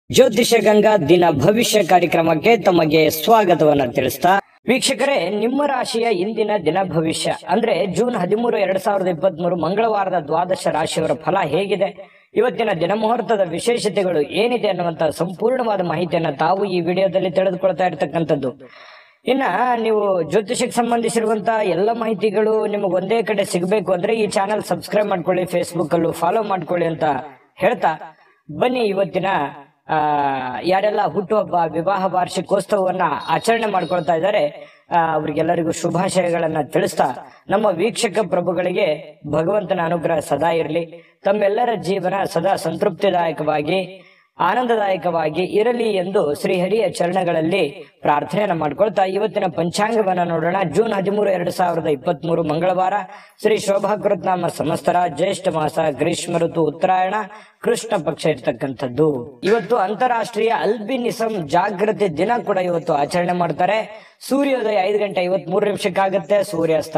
ಜ್ಯೋತಿಷ ಗಂಗಾ ದಿನ ಭವಿಷ್ಯ ಕಾರ್ಯಕ್ರಮಕ್ಕೆ ತಮಗೆ ಸ್ವಾಗತವನ್ನ ತಿಳಿಸ್ತಾ ವೀಕ್ಷಕರೇ, ನಿಮ್ಮ ರಾಶಿಯ ಇಂದಿನ ದಿನ ಭವಿಷ್ಯ ಅಂದ್ರೆ ಜೂನ್ 13, 2023 ಮಂಗಳವಾರದ ದ್ವಾದಶ ರಾಶಿಯವರ ಫಲ ಹೇಗಿದೆ, ಇವತ್ತಿನ ದಿನ ಮುಹೂರ್ತದ ವಿಶೇಷತೆಗಳು ಏನಿದೆ ಅನ್ನುವಂತ ಸಂಪೂರ್ಣವಾದ ಮಾಹಿತಿಯನ್ನ ತಾವು ಈ ವಿಡಿಯೋದಲ್ಲಿ ತಿಳಿದುಕೊಳ್ತಾ ಇರತಕ್ಕಂಥದ್ದು. ಇನ್ನ ನೀವು ಜ್ಯೋತಿಷಕ್ಕೆ ಸಂಬಂಧಿಸಿರುವಂತ ಎಲ್ಲ ಮಾಹಿತಿಗಳು ನಿಮಗೆ ಒಂದೇ ಕಡೆ ಸಿಗಬೇಕು ಅಂದ್ರೆ ಈ ಚಾನೆಲ್ ಸಬ್ಸ್ಕ್ರೈಬ್ ಮಾಡ್ಕೊಳ್ಳಿ, ಫೇಸ್ಬುಕ್ ಅಲ್ಲೂ ಫಾಲೋ ಮಾಡ್ಕೊಳ್ಳಿ ಅಂತ ಹೇಳ್ತಾ ಬನ್ನಿ ಇವತ್ತಿನ ಯಾರೆಲ್ಲ ಹುಟ್ಟುಹಬ್ಬ ವಿವಾಹ ವಾರ್ಷಿಕೋತ್ಸವವನ್ನ ಆಚರಣೆ ಮಾಡ್ಕೊಳ್ತಾ ಇದ್ದಾರೆ ಅವ್ರಿಗೆಲ್ಲರಿಗೂ ಶುಭಾಶಯಗಳನ್ನ ತಿಳಿಸ್ತಾ ನಮ್ಮ ವೀಕ್ಷಕ ಪ್ರಭುಗಳಿಗೆ ಭಗವಂತನ ಅನುಗ್ರಹ ಸದಾ ಇರಲಿ, ತಮ್ಮೆಲ್ಲರ ಜೀವನ ಸದಾ ಸಂತೃಪ್ತಿದಾಯಕವಾಗಿ ಆನಂದದಾಯಕವಾಗಿ ಇರಲಿ ಎಂದು ಶ್ರೀಹರಿಯ ಚರಣಗಳಲ್ಲಿ ಪ್ರಾರ್ಥನೆಯನ್ನ ಮಾಡ್ಕೊಳ್ತಾ ಇವತ್ತಿನ ಪಂಚಾಂಗವನ್ನ ನೋಡೋಣ. ಜೂನ್ 13, 2023 ಮಂಗಳವಾರ, ಶ್ರೀ ಶೋಭಾಕೃತ್ನಾಮ ಸಂವತ್ಸರ, ಜ್ಯೇಷ್ಠ ಮಾಸ, ಗ್ರೀಷ್ಮ ಋತು, ಉತ್ತರಾಯಣ, ಕೃಷ್ಣ ಪಕ್ಷ ಇರ್ತಕ್ಕಂಥದ್ದು. ಇವತ್ತು ಅಂತಾರಾಷ್ಟ್ರೀಯ ಅಲ್ಬಿನಿಸಂ ಜಾಗೃತಿ ದಿನ ಕೂಡ ಇವತ್ತು ಆಚರಣೆ ಮಾಡ್ತಾರೆ. ಸೂರ್ಯೋದಯ 5:53 ಸೂರ್ಯಾಸ್ತ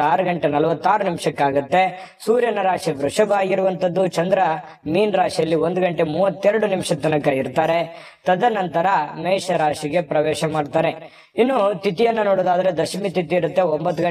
6:46 ಸೂರ್ಯನ ರಾಶಿ ವೃಷಭ ಆಗಿರುವಂತದ್ದು, ಚಂದ್ರ ಮೀನ್ ರಾಶಿಯಲ್ಲಿ 1:32 ತನಕ ಇರ್ತಾರೆ. ತದನಂತರ ಮೇಷ ರಾಶಿಗೆ ಪ್ರವೇಶ ಮಾಡ್ತಾರೆ. ಇನ್ನು ತಿಥಿಯನ್ನ ನೋಡೋದಾದ್ರೆ ದಶಮಿ ತಿಥಿ ಇರುತ್ತೆ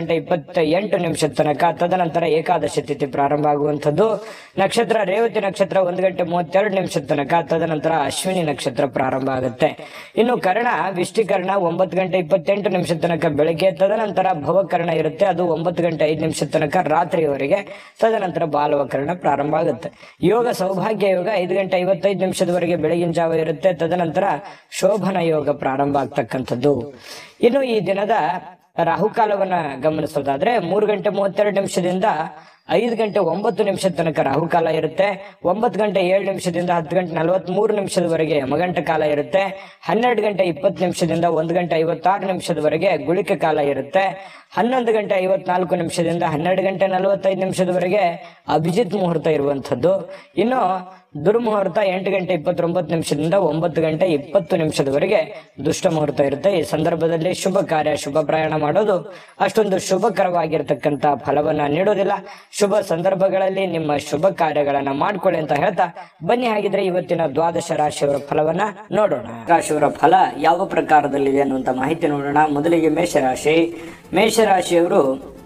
9:28 ತನಕ. ತದನಂತರ ಏಕಾದಶಿ ತಿಥಿ ಪ್ರಾರಂಭ ಆಗುವಂಥದ್ದು. ನಕ್ಷತ್ರ ರೇವತಿ ನಕ್ಷತ್ರ 1:32 ತನಕ. ತದನಂತರ ಅಶ್ವಿನಿ ನಕ್ಷತ್ರ ಪ್ರಾರಂಭ ಆಗುತ್ತೆ. ಇನ್ನು ಕರ್ಣ ವಿಷ್ಟಿಕರ್ಣ 9:28 ತನಕ ಬೆಳಗ್ಗೆ. ತದನಂತರ ಭವಕರ್ಣ ಇರುತ್ತೆ, ಅದು 9:05 ತನಕ ರಾತ್ರಿಯವರೆಗೆ. ತದನಂತರ ಬಾಲವಕರ್ಣ ಪ್ರಾರಂಭ ಆಗುತ್ತೆ. ಯೋಗ ಸೌಭಾಗ್ಯ ಯೋಗ 5:55 ಬೆಳಗಿನ ಜಾವ ಇರುತ್ತೆ. ತದನಂತರ ಶೋಭನ ಯೋಗ ಪ್ರಾರಂಭ ಆಗ್ತಕ್ಕಂಥದ್ದು. ಇನ್ನು ಈ ದಿನದ ರಾಹುಕಾಲವನ್ನ ಗಮನಿಸೋದಾದ್ರೆ 3:32 5:09 ತನಕ ರಾಹುಕಾಲ ಇರುತ್ತೆ. 9:07 10:43 ಯಮಗಂಟ ಕಾಲ ಇರುತ್ತೆ. 12:20 1:56 ಗುಳಿಕ ಕಾಲ ಇರುತ್ತೆ. 11:54 12:45 ಅಭಿಜಿತ್ ಮುಹೂರ್ತ ಇರುವಂತದ್ದು. ಇನ್ನು ದುರ್ಮುಹೂರ್ತ 8:29 9:20 ದುಷ್ಟ ಮುಹೂರ್ತ ಇರುತ್ತೆ. ಈ ಸಂದರ್ಭದಲ್ಲಿ ಶುಭ ಕಾರ್ಯ ಶುಭ ಪ್ರಯಾಣ ಮಾಡೋದು ಅಷ್ಟೊಂದು ಶುಭಕರವಾಗಿರ್ತಕ್ಕಂಥ ಫಲವನ್ನ ನೀಡೋದಿಲ್ಲ. ಶುಭ ಸಂದರ್ಭಗಳಲ್ಲಿ ನಿಮ್ಮ ಶುಭ ಕಾರ್ಯಗಳನ್ನ ಮಾಡ್ಕೊಳ್ಳಿ ಅಂತ ಹೇಳ್ತಾ ಬನ್ನಿ ಹಾಗಿದ್ರೆ ಇವತ್ತಿನ ದ್ವಾದಶ ರಾಶಿಯವರ ಫಲವನ್ನ ನೋಡೋಣ. ರಾಶಿಯವರ ಫಲ ಯಾವ ಪ್ರಕಾರದಲ್ಲಿದೆ ಅನ್ನುವಂತ ಮಾಹಿತಿ ನೋಡೋಣ. ಮೊದಲಿಗೆ ಮೇಷರಾಶಿ. ಮೇಷರಾಶಿಯವರು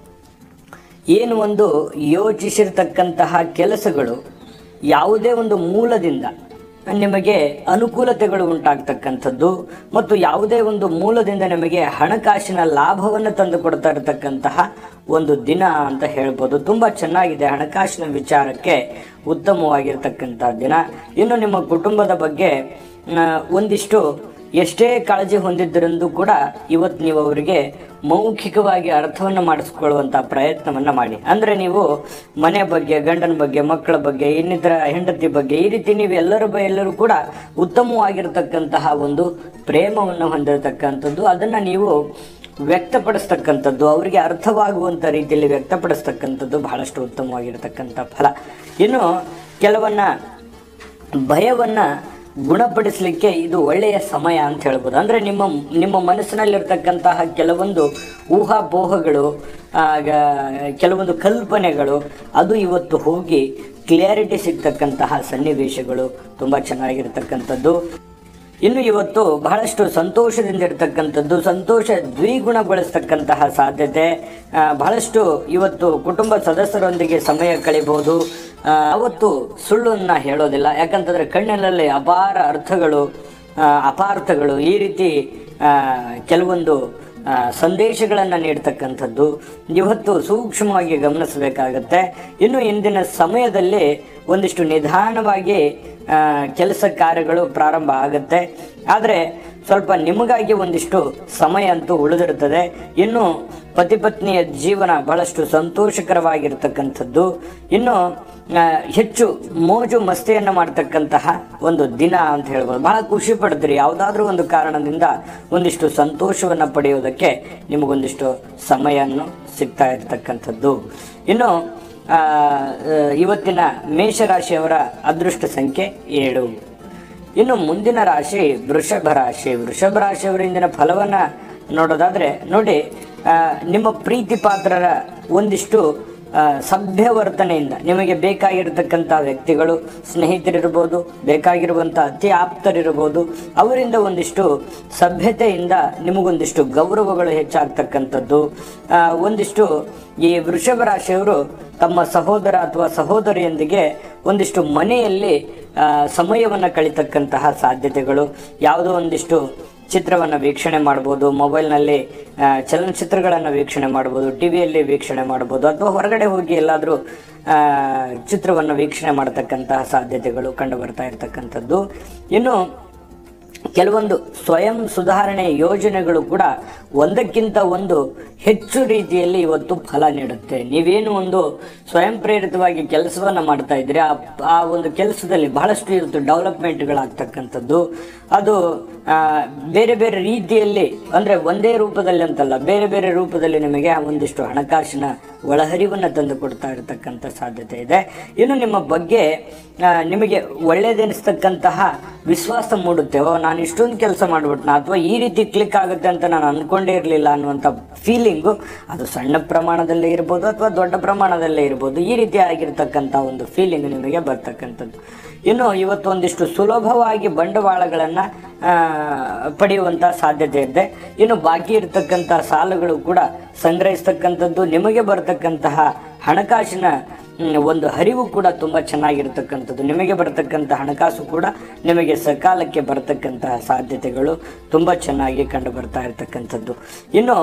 ಏನು ಒಂದು ಯೋಚಿಸಿರ್ತಕ್ಕಂತಹ ಕೆಲಸಗಳು ಯಾವುದೇ ಒಂದು ಮೂಲದಿಂದ ನಿಮಗೆ ಅನುಕೂಲತೆಗಳು ಉಂಟಾಗ್ತಕ್ಕಂಥದ್ದು ಮತ್ತು ಯಾವುದೇ ಒಂದು ಮೂಲದಿಂದ ನಿಮಗೆ ಹಣಕಾಸಿನ ಲಾಭವನ್ನು ತಂದು ಕೊಡ್ತಾ ಇರತಕ್ಕಂತಹ ಒಂದು ದಿನ ಅಂತ ಹೇಳ್ಬೋದು. ತುಂಬಾ ಚೆನ್ನಾಗಿದೆ, ಹಣಕಾಸಿನ ವಿಚಾರಕ್ಕೆ ಉತ್ತಮವಾಗಿರ್ತಕ್ಕಂತಹ ದಿನ. ಇನ್ನು ನಿಮ್ಮ ಕುಟುಂಬದ ಬಗ್ಗೆ ಒಂದಿಷ್ಟು ಎಷ್ಟೇ ಕಾಳಜಿ ಹೊಂದಿದ್ದರೆಂದು ಕೂಡ ಇವತ್ತು ನೀವು ಅವರಿಗೆ ಮೌಖಿಕವಾಗಿ ಅರ್ಥವನ್ನು ಮಾಡಿಸ್ಕೊಳ್ಳುವಂತ ಪ್ರಯತ್ನವನ್ನ ಮಾಡಿ. ಅಂದ್ರೆ ನೀವು ಮನೆ ಬಗ್ಗೆ, ಗಂಡನ ಬಗ್ಗೆ, ಮಕ್ಕಳ ಬಗ್ಗೆ, ಇನ್ನಿತರ ಹೆಂಡತಿ ಬಗ್ಗೆ, ಈ ರೀತಿ ನೀವು ಎಲ್ಲರೂ ಕೂಡ ಉತ್ತಮವಾಗಿರ್ತಕ್ಕಂತಹ ಒಂದು ಪ್ರೇಮವನ್ನು ಹೊಂದಿರತಕ್ಕಂಥದ್ದು, ಅದನ್ನ ನೀವು ವ್ಯಕ್ತಪಡಿಸ್ತಕ್ಕಂಥದ್ದು, ಅವರಿಗೆ ಅರ್ಥವಾಗುವಂತ ರೀತಿಯಲ್ಲಿ ವ್ಯಕ್ತಪಡಿಸ್ತಕ್ಕಂಥದ್ದು ಬಹಳಷ್ಟು ಉತ್ತಮವಾಗಿರ್ತಕ್ಕಂಥ ಫಲ. ಇನ್ನು ಕೆಲವನ್ನ ಭಯವನ್ನ ಗುಣಪಡಿಸಲಿಕ್ಕೆ ಇದು ಒಳ್ಳೆಯ ಸಮಯ ಅಂತ ಹೇಳ್ಬೋದು. ಅಂದ್ರೆ ನಿಮ್ಮ ಮನಸ್ಸಿನಲ್ಲಿರ್ತಕ್ಕಂತಹ ಕೆಲವೊಂದು ಊಹಾಪೋಹಗಳು, ಕೆಲವೊಂದು ಕಲ್ಪನೆಗಳು ಅದು ಇವತ್ತು ಹೋಗಿ ಕ್ಲಿಯಾರಿಟಿ ಸಿಗ್ತಕ್ಕಂತಹ ಸನ್ನಿವೇಶಗಳು ತುಂಬಾ ಚೆನ್ನಾಗಿರ್ತಕ್ಕಂಥದ್ದು. ಇನ್ನು ಇವತ್ತು ಬಹಳಷ್ಟು ಸಂತೋಷದಿಂದ ಇರತಕ್ಕಂಥದ್ದು, ಸಂತೋಷ ದ್ವಿಗುಣಗೊಳಿಸ್ತಕ್ಕಂತಹ ಸಾಧ್ಯತೆ ಬಹಳಷ್ಟು. ಇವತ್ತು ಕುಟುಂಬ ಸದಸ್ಯರೊಂದಿಗೆ ಸಮಯ ಕಳಿಬಹುದು. ಅವತ್ತು ಸುಳ್ಳನ್ನ ಹೇಳೋದಿಲ್ಲ, ಯಾಕಂತಂದ್ರೆ ಕಣ್ಣಿನಲ್ಲಿ ಅಪಾರ ಅರ್ಥಗಳು ಅಪಾರ್ಥಗಳು ಈ ರೀತಿ ಕೆಲವೊಂದು ಸಂದೇಶಗಳನ್ನು ನೀಡ್ತಕ್ಕಂಥದ್ದು ಇವತ್ತು ಸೂಕ್ಷ್ಮವಾಗಿ ಗಮನಿಸಬೇಕಾಗತ್ತೆ. ಇನ್ನು ಇಂದಿನ ಸಮಯದಲ್ಲಿ ಒಂದಿಷ್ಟು ನಿಧಾನವಾಗಿ ಕೆಲಸ ಕಾರ್ಯಗಳು ಪ್ರಾರಂಭ ಆಗುತ್ತೆ, ಆದರೆ ಸ್ವಲ್ಪ ನಿಮಗಾಗಿ ಒಂದಿಷ್ಟು ಸಮಯ ಅಂತೂ ಉಳಿದಿರುತ್ತದೆ. ಇನ್ನು ಪತಿ ಪತ್ನಿಯ ಜೀವನ ಬಹಳಷ್ಟು ಸಂತೋಷಕರವಾಗಿರ್ತಕ್ಕಂಥದ್ದು. ಇನ್ನು ಹೆಚ್ಚು ಮೋಜು ಮಸ್ತಿಯನ್ನ ಮಾಡ್ತಕ್ಕಂತಹ ಒಂದು ದಿನ ಅಂತ ಹೇಳ್ಬೋದು. ಬಹಳ ಖುಷಿ ಪಡ್ತೀರಿ, ಯಾವುದಾದ್ರೂ ಒಂದು ಕಾರಣದಿಂದ ಒಂದಿಷ್ಟು ಸಂತೋಷವನ್ನ ಪಡೆಯೋದಕ್ಕೆ ನಿಮಗೊಂದಿಷ್ಟು ಸಮಯವನ್ನು ಸಿಗ್ತಾ ಇರ್ತಕ್ಕಂಥದ್ದು. ಇನ್ನು ಇವತ್ತಿನ ಮೇಷರಾಶಿಯವರ ಅದೃಷ್ಟ ಸಂಖ್ಯೆ 7. ಇನ್ನು ಮುಂದಿನ ರಾಶಿ ವೃಷಭ ರಾಶಿ. ವೃಷಭ ರಾಶಿಯವರ ಇಂದಿನ ಫಲವನ್ನ ನೋಡೋದಾದ್ರೆ ನೋಡಿ, ನಿಮ್ಮ ಪ್ರೀತಿ ಪಾತ್ರರ ಒಂದಿಷ್ಟು ಸಭ್ಯವರ್ತನೆಯಿಂದ ನಿಮಗೆ ಬೇಕಾಗಿರತಕ್ಕಂಥ ವ್ಯಕ್ತಿಗಳು, ಸ್ನೇಹಿತರಿರ್ಬೋದು, ಬೇಕಾಗಿರುವಂಥ ಅತಿ ಆಪ್ತರಿರ್ಬೋದು, ಅವರಿಂದ ಒಂದಿಷ್ಟು ಸಭ್ಯತೆಯಿಂದ ನಿಮಗೊಂದಿಷ್ಟು ಗೌರವಗಳು ಹೆಚ್ಚಾಗ್ತಕ್ಕಂಥದ್ದು. ಒಂದಿಷ್ಟು ಈ ವೃಷಭ ರಾಶಿಯವರು ತಮ್ಮ ಸಹೋದರ ಅಥವಾ ಸಹೋದರಿಯೊಂದಿಗೆ ಒಂದಿಷ್ಟು ಮನೆಯಲ್ಲಿ ಸಮಯವನ್ನು ಕಳೀತಕ್ಕಂತಹ ಸಾಧ್ಯತೆಗಳು, ಯಾವುದೋ ಒಂದಿಷ್ಟು ಚಿತ್ರವನ್ನು ವೀಕ್ಷಣೆ ಮಾಡ್ಬೋದು, ಮೊಬೈಲ್ನಲ್ಲಿ ಚಲನಚಿತ್ರಗಳನ್ನು ವೀಕ್ಷಣೆ ಮಾಡ್ಬೋದು, ಟಿವಿಯಲ್ಲಿ ವೀಕ್ಷಣೆ ಮಾಡ್ಬೋದು, ಅಥವಾ ಹೊರಗಡೆ ಹೋಗಿ ಎಲ್ಲಾದರೂ ಚಿತ್ರವನ್ನು ವೀಕ್ಷಣೆ ಮಾಡತಕ್ಕಂತಹ ಸಾಧ್ಯತೆಗಳು ಕಂಡು ಬರ್ತಾ ಇರತಕ್ಕಂಥದ್ದು. ಇನ್ನು ಕೆಲವೊಂದು ಸ್ವಯಂ ಸುಧಾರಣೆ ಯೋಜನೆಗಳು ಕೂಡ ಒಂದಕ್ಕಿಂತ ಒಂದು ಹೆಚ್ಚು ರೀತಿಯಲ್ಲಿ ಇವತ್ತು ಫಲ ನೀಡುತ್ತೆ. ನೀವೇನು ಒಂದು ಸ್ವಯಂ ಪ್ರೇರಿತವಾಗಿ ಕೆಲಸವನ್ನು ಮಾಡ್ತಾ ಇದ್ದೀರಿ, ಆ ಒಂದು ಕೆಲಸದಲ್ಲಿ ಬಹಳಷ್ಟು ಇವತ್ತು ಡೆವಲಪ್ಮೆಂಟ್ಗಳಾಗ್ತಕ್ಕಂಥದ್ದು. ಅದು ಬೇರೆ ಬೇರೆ ರೀತಿಯಲ್ಲಿ, ಅಂದರೆ ಒಂದೇ ರೂಪದಲ್ಲಿ ಅಂತಲ್ಲ, ಬೇರೆ ಬೇರೆ ರೂಪದಲ್ಲಿ ನಿಮಗೆ ಒಂದಿಷ್ಟು ಹಣಕಾಸಿನ ಒಳಹರಿವನ್ನು ತಂದು ಕೊಡ್ತಾ ಇರತಕ್ಕಂಥ ಸಾಧ್ಯತೆ ಇದೆ. ಇನ್ನು ನಿಮ್ಮ ಬಗ್ಗೆ ನಿಮಗೆ ಒಳ್ಳೇದೆನಿಸ್ತಕ್ಕಂತಹ ವಿಶ್ವಾಸ ಮೂಡುತ್ತೆ. ನಾನು ಇಷ್ಟೊಂದು ಕೆಲಸ ಮಾಡ್ಬಿಟ್ನ, ಅಥವಾ ಈ ರೀತಿ ಕ್ಲಿಕ್ ಆಗುತ್ತೆ ಅಂತ ನಾನು ಅಂದ್ಕೊಂಡೇ ಇರಲಿಲ್ಲ ಅನ್ನುವಂಥ ಫೀಲಿಂಗು, ಅದು ಸಣ್ಣ ಪ್ರಮಾಣದಲ್ಲೇ ಇರ್ಬೋದು ಅಥವಾ ದೊಡ್ಡ ಪ್ರಮಾಣದಲ್ಲೇ ಇರ್ಬೋದು, ಈ ರೀತಿ ಆಗಿರ್ತಕ್ಕಂಥ ಒಂದು ಫೀಲಿಂಗ್ ನಿಮಗೆ ಬರ್ತಕ್ಕಂಥದ್ದು. ಇನ್ನು ಇವತ್ತು ಒಂದಿಷ್ಟು ಸುಲಭವಾಗಿ ಬಂಡವಾಳಗಳನ್ನು ಪಡೆಯುವಂಥ ಸಾಧ್ಯತೆ ಇದೆ. ಇನ್ನು ಬಾಕಿ ಇರತಕ್ಕಂಥ ಸಾಲಗಳು ಕೂಡ ಸಂಗ್ರಹಿಸ್ತಕ್ಕಂಥದ್ದು, ನಿಮಗೆ ಬರತಕ್ಕಂತಹ ಹಣಕಾಸಿನ ಒಂದು ಹರಿವು ಕೂಡ ತುಂಬ ಚೆನ್ನಾಗಿರ್ತಕ್ಕಂಥದ್ದು. ನಿಮಗೆ ಬರತಕ್ಕಂಥ ಹಣಕಾಸು ಕೂಡ ನಿಮಗೆ ಸಕಾಲಕ್ಕೆ ಬರತಕ್ಕಂತಹ ಸಾಧ್ಯತೆಗಳು ತುಂಬ ಚೆನ್ನಾಗಿ ಕಂಡು ಬರ್ತಾ ಇರತಕ್ಕಂಥದ್ದು. ಇನ್ನು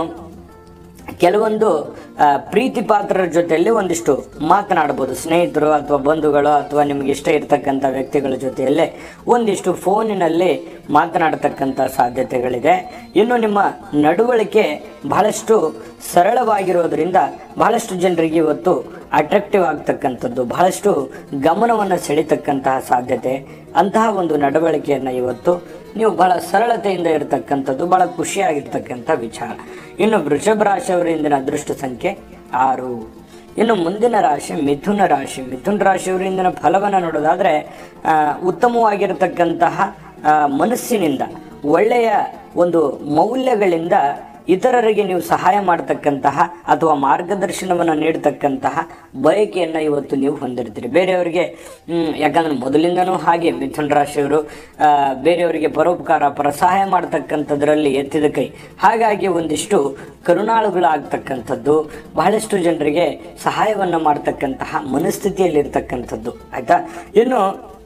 ಕೆಲವೊಂದು ಪ್ರೀತಿ ಪಾತ್ರರ ಜೊತೆಯಲ್ಲಿ ಒಂದಿಷ್ಟು ಮಾತನಾಡ್ಬೋದು, ಸ್ನೇಹಿತರು ಅಥವಾ ಬಂಧುಗಳು ಅಥವಾ ನಿಮಗೆ ಇಷ್ಟ ಇರತಕ್ಕಂಥ ವ್ಯಕ್ತಿಗಳ ಜೊತೆಯಲ್ಲೇ ಒಂದಿಷ್ಟು ಫೋನಿನಲ್ಲಿ ಮಾತನಾಡತಕ್ಕಂಥ ಸಾಧ್ಯತೆಗಳಿದೆ. ಇನ್ನು ನಿಮ್ಮ ನಡವಳಿಕೆ ಬಹಳಷ್ಟು ಸರಳವಾಗಿರೋದ್ರಿಂದ ಬಹಳಷ್ಟು ಜನರಿಗೆ ಇವತ್ತು ಅಟ್ರಾಕ್ಟಿವ್ ಆಗ್ತಕ್ಕಂಥದ್ದು, ಬಹಳಷ್ಟು ಗಮನವನ್ನು ಸೆಳೀತಕ್ಕಂತಹ ಸಾಧ್ಯತೆ. ಅಂತಹ ಒಂದು ನಡವಳಿಕೆಯನ್ನು ಇವತ್ತು ನೀವು ಬಹಳ ಸರಳತೆಯಿಂದ ಇರತಕ್ಕಂಥದ್ದು, ಬಹಳ ಖುಷಿಯಾಗಿರ್ತಕ್ಕಂಥ ವಿಚಾರ. ಇನ್ನು ವೃಷಭ ರಾಶಿಯವರ ಇಂದಿನ ಅದೃಷ್ಟ ಸಂಖ್ಯೆ 6. ಇನ್ನು ಮುಂದಿನ ರಾಶಿ ಮಿಥುನ ರಾಶಿ. ಮಿಥುನ ರಾಶಿಯವರ ಇಂದಿನ ಫಲವನ್ನು ನೋಡೋದಾದರೆ, ಉತ್ತಮವಾಗಿರತಕ್ಕಂತಹ ಮನಸ್ಸಿನಿಂದ, ಒಳ್ಳೆಯ ಒಂದು ಮೌಲ್ಯಗಳಿಂದ ಇತರರಿಗೆ ನೀವು ಸಹಾಯ ಮಾಡತಕ್ಕಂತಹ ಅಥವಾ ಮಾರ್ಗದರ್ಶನವನ್ನು ನೀಡತಕ್ಕಂತಹ ಬಯಕೆಯನ್ನು ಇವತ್ತು ನೀವು ಹೊಂದಿರ್ತೀರಿ. ಬೇರೆಯವರಿಗೆ, ಯಾಕಂದ್ರೆ ಮೊದಲಿಂದನೂ ಹಾಗೆ ಮಿಥುನ ರಾಶಿಯವರು ಬೇರೆಯವರಿಗೆ ಪರೋಪಕಾರ ಸಹಾಯ ಮಾಡ್ತಕ್ಕಂಥದ್ರಲ್ಲಿ ಎತ್ತಿದ ಕೈ. ಹಾಗಾಗಿ ಒಂದಿಷ್ಟು ಕರುಣಾಳುಗಳಾಗ್ತಕ್ಕಂಥದ್ದು, ಬಹಳಷ್ಟು ಜನರಿಗೆ ಸಹಾಯವನ್ನು ಮಾಡ್ತಕ್ಕಂತಹ ಮನಸ್ಥಿತಿಯಲ್ಲಿರ್ತಕ್ಕಂಥದ್ದು, ಆಯಿತಾ. ಇನ್ನು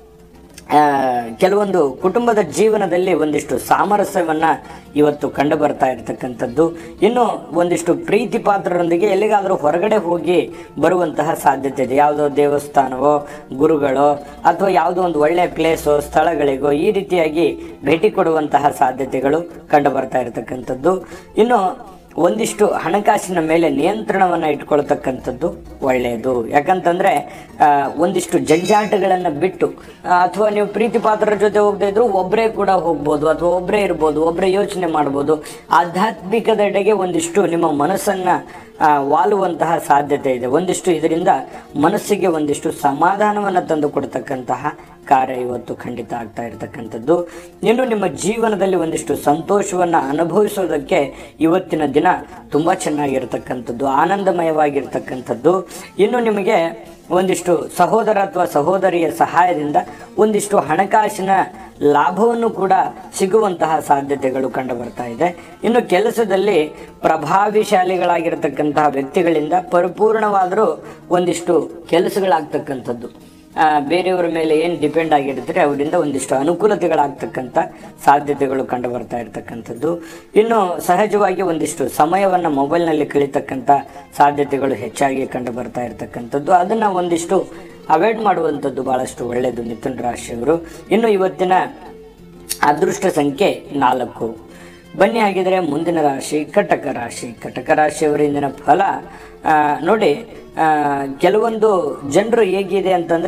ಕೆಲವೊಂದು ಕುಟುಂಬದ ಜೀವನದಲ್ಲಿ ಒಂದಿಷ್ಟು ಸಾಮರಸ್ಯವನ್ನು ಇವತ್ತು ಕಂಡು ಬರ್ತಾ ಇರತಕ್ಕಂಥದ್ದು. ಇನ್ನು ಒಂದಿಷ್ಟು ಪ್ರೀತಿ ಪಾತ್ರರೊಂದಿಗೆ ಎಲ್ಲಿಗಾದರೂ ಹೊರಗಡೆ ಹೋಗಿ ಬರುವಂತಹ ಸಾಧ್ಯತೆ ಇದೆ. ಯಾವುದೋ ದೇವಸ್ಥಾನವೋ, ಗುರುಗಳೋ, ಅಥವಾ ಯಾವುದೋ ಒಂದು ಒಳ್ಳೆಯ ಪ್ಲೇಸೋ, ಸ್ಥಳಗಳಿಗೋ ಈ ರೀತಿಯಾಗಿ ಭೇಟಿ ಕೊಡುವಂತಹ ಸಾಧ್ಯತೆಗಳು ಕಂಡು ಬರ್ತಾ ಇರತಕ್ಕಂಥದ್ದು. ಇನ್ನು ಒಂದಿಷ್ಟು ಹಣಕಾಸಿನ ಮೇಲೆ ನಿಯಂತ್ರಣವನ್ನು ಇಟ್ಕೊಳ್ತಕ್ಕಂಥದ್ದು ಒಳ್ಳೆಯದು. ಯಾಕಂತಂದರೆ ಒಂದಿಷ್ಟು ಜಂಜಾಟಗಳನ್ನು ಬಿಟ್ಟು, ಅಥವಾ ನೀವು ಪ್ರೀತಿ ಪಾತ್ರರ ಜೊತೆ ಹೋಗದೇ ಇದ್ರೂ ಒಬ್ಬರೇ ಕೂಡ ಹೋಗ್ಬೋದು, ಅಥವಾ ಒಬ್ಬರೇ ಇರ್ಬೋದು, ಒಬ್ಬರೇ ಯೋಚನೆ ಮಾಡ್ಬೋದು. ಆಧ್ಯಾತ್ಮಿಕದೆಡೆಗೆ ಒಂದಿಷ್ಟು ನಿಮ್ಮ ಮನಸ್ಸನ್ನು ವಾಲುವಂತಹ ಸಾಧ್ಯತೆ ಇದೆ. ಒಂದಿಷ್ಟು ಇದರಿಂದ ಮನಸ್ಸಿಗೆ ಒಂದಿಷ್ಟು ಸಮಾಧಾನವನ್ನು ತಂದು ಕೊಡ್ತಕ್ಕಂತಹ ಕಾರ್ಯ ಇವತ್ತು ಖಂಡಿತ ಆಗ್ತಾ ಇರತಕ್ಕಂಥದ್ದು. ಇನ್ನು ನಿಮ್ಮ ಜೀವನದಲ್ಲಿ ಒಂದಿಷ್ಟು ಸಂತೋಷವನ್ನು ಅನುಭವಿಸೋದಕ್ಕೆ ಇವತ್ತಿನ ದಿನ ತುಂಬ ಚೆನ್ನಾಗಿರ್ತಕ್ಕಂಥದ್ದು, ಆನಂದಮಯವಾಗಿರ್ತಕ್ಕಂಥದ್ದು. ಇನ್ನು ನಿಮಗೆ ಒಂದಿಷ್ಟು ಸಹೋದರ ಅಥವಾ ಸಹೋದರಿಯ ಸಹಾಯದಿಂದ ಒಂದಿಷ್ಟು ಹಣಕಾಸಿನ ಲಾಭವನ್ನು ಕೂಡ ಸಿಗುವಂತಹ ಸಾಧ್ಯತೆಗಳು ಕಂಡು ಬರ್ತಾ ಇದೆ. ಇನ್ನು ಕೆಲಸದಲ್ಲಿ ಪ್ರಭಾವಿಶಾಲಿಗಳಾಗಿರ್ತಕ್ಕಂತಹ ವ್ಯಕ್ತಿಗಳಿಂದ ಪರಿಪೂರ್ಣವಾದರೂ ಒಂದಿಷ್ಟು ಕೆಲಸಗಳಾಗ್ತಕ್ಕಂಥದ್ದು, ಬೇರೆಯವರ ಮೇಲೆ ಏನು ಡಿಪೆಂಡ್ ಆಗಿರ್ತಾರೆ ಅವರಿಂದ ಒಂದಿಷ್ಟು ಅನುಕೂಲತೆಗಳಾಗ್ತಕ್ಕಂಥ ಸಾಧ್ಯತೆಗಳು ಕಂಡು ಬರ್ತಾ ಇರತಕ್ಕಂಥದ್ದು. ಇನ್ನು ಸಹಜವಾಗಿ ಒಂದಿಷ್ಟು ಸಮಯವನ್ನು ಮೊಬೈಲ್ನಲ್ಲಿ ಕಳೀತಕ್ಕಂಥ ಸಾಧ್ಯತೆಗಳು ಹೆಚ್ಚಾಗಿ ಕಂಡು ಬರ್ತಾ ಇರತಕ್ಕಂಥದ್ದು. ಅದನ್ನು ಒಂದಿಷ್ಟು ಅವಾಯ್ಡ್ ಮಾಡುವಂಥದ್ದು ಭಾಳಷ್ಟು ಒಳ್ಳೆಯದು ಮಿಥುನ ರಾಶಿಯವರು. ಇನ್ನು ಇವತ್ತಿನ ಅದೃಷ್ಟ ಸಂಖ್ಯೆ 4. ಬನ್ನಿ ಹಾಗಿದ್ರೆ ಮುಂದಿನ ರಾಶಿ ಕಟಕ ರಾಶಿ. ಕಟಕ ರಾಶಿಯವರ ಇಂದಿನ ಫಲ ನೋಡಿ, ಕೆಲವೊಂದು ಜನರು ಹೇಗಿದೆ ಅಂತಂದರೆ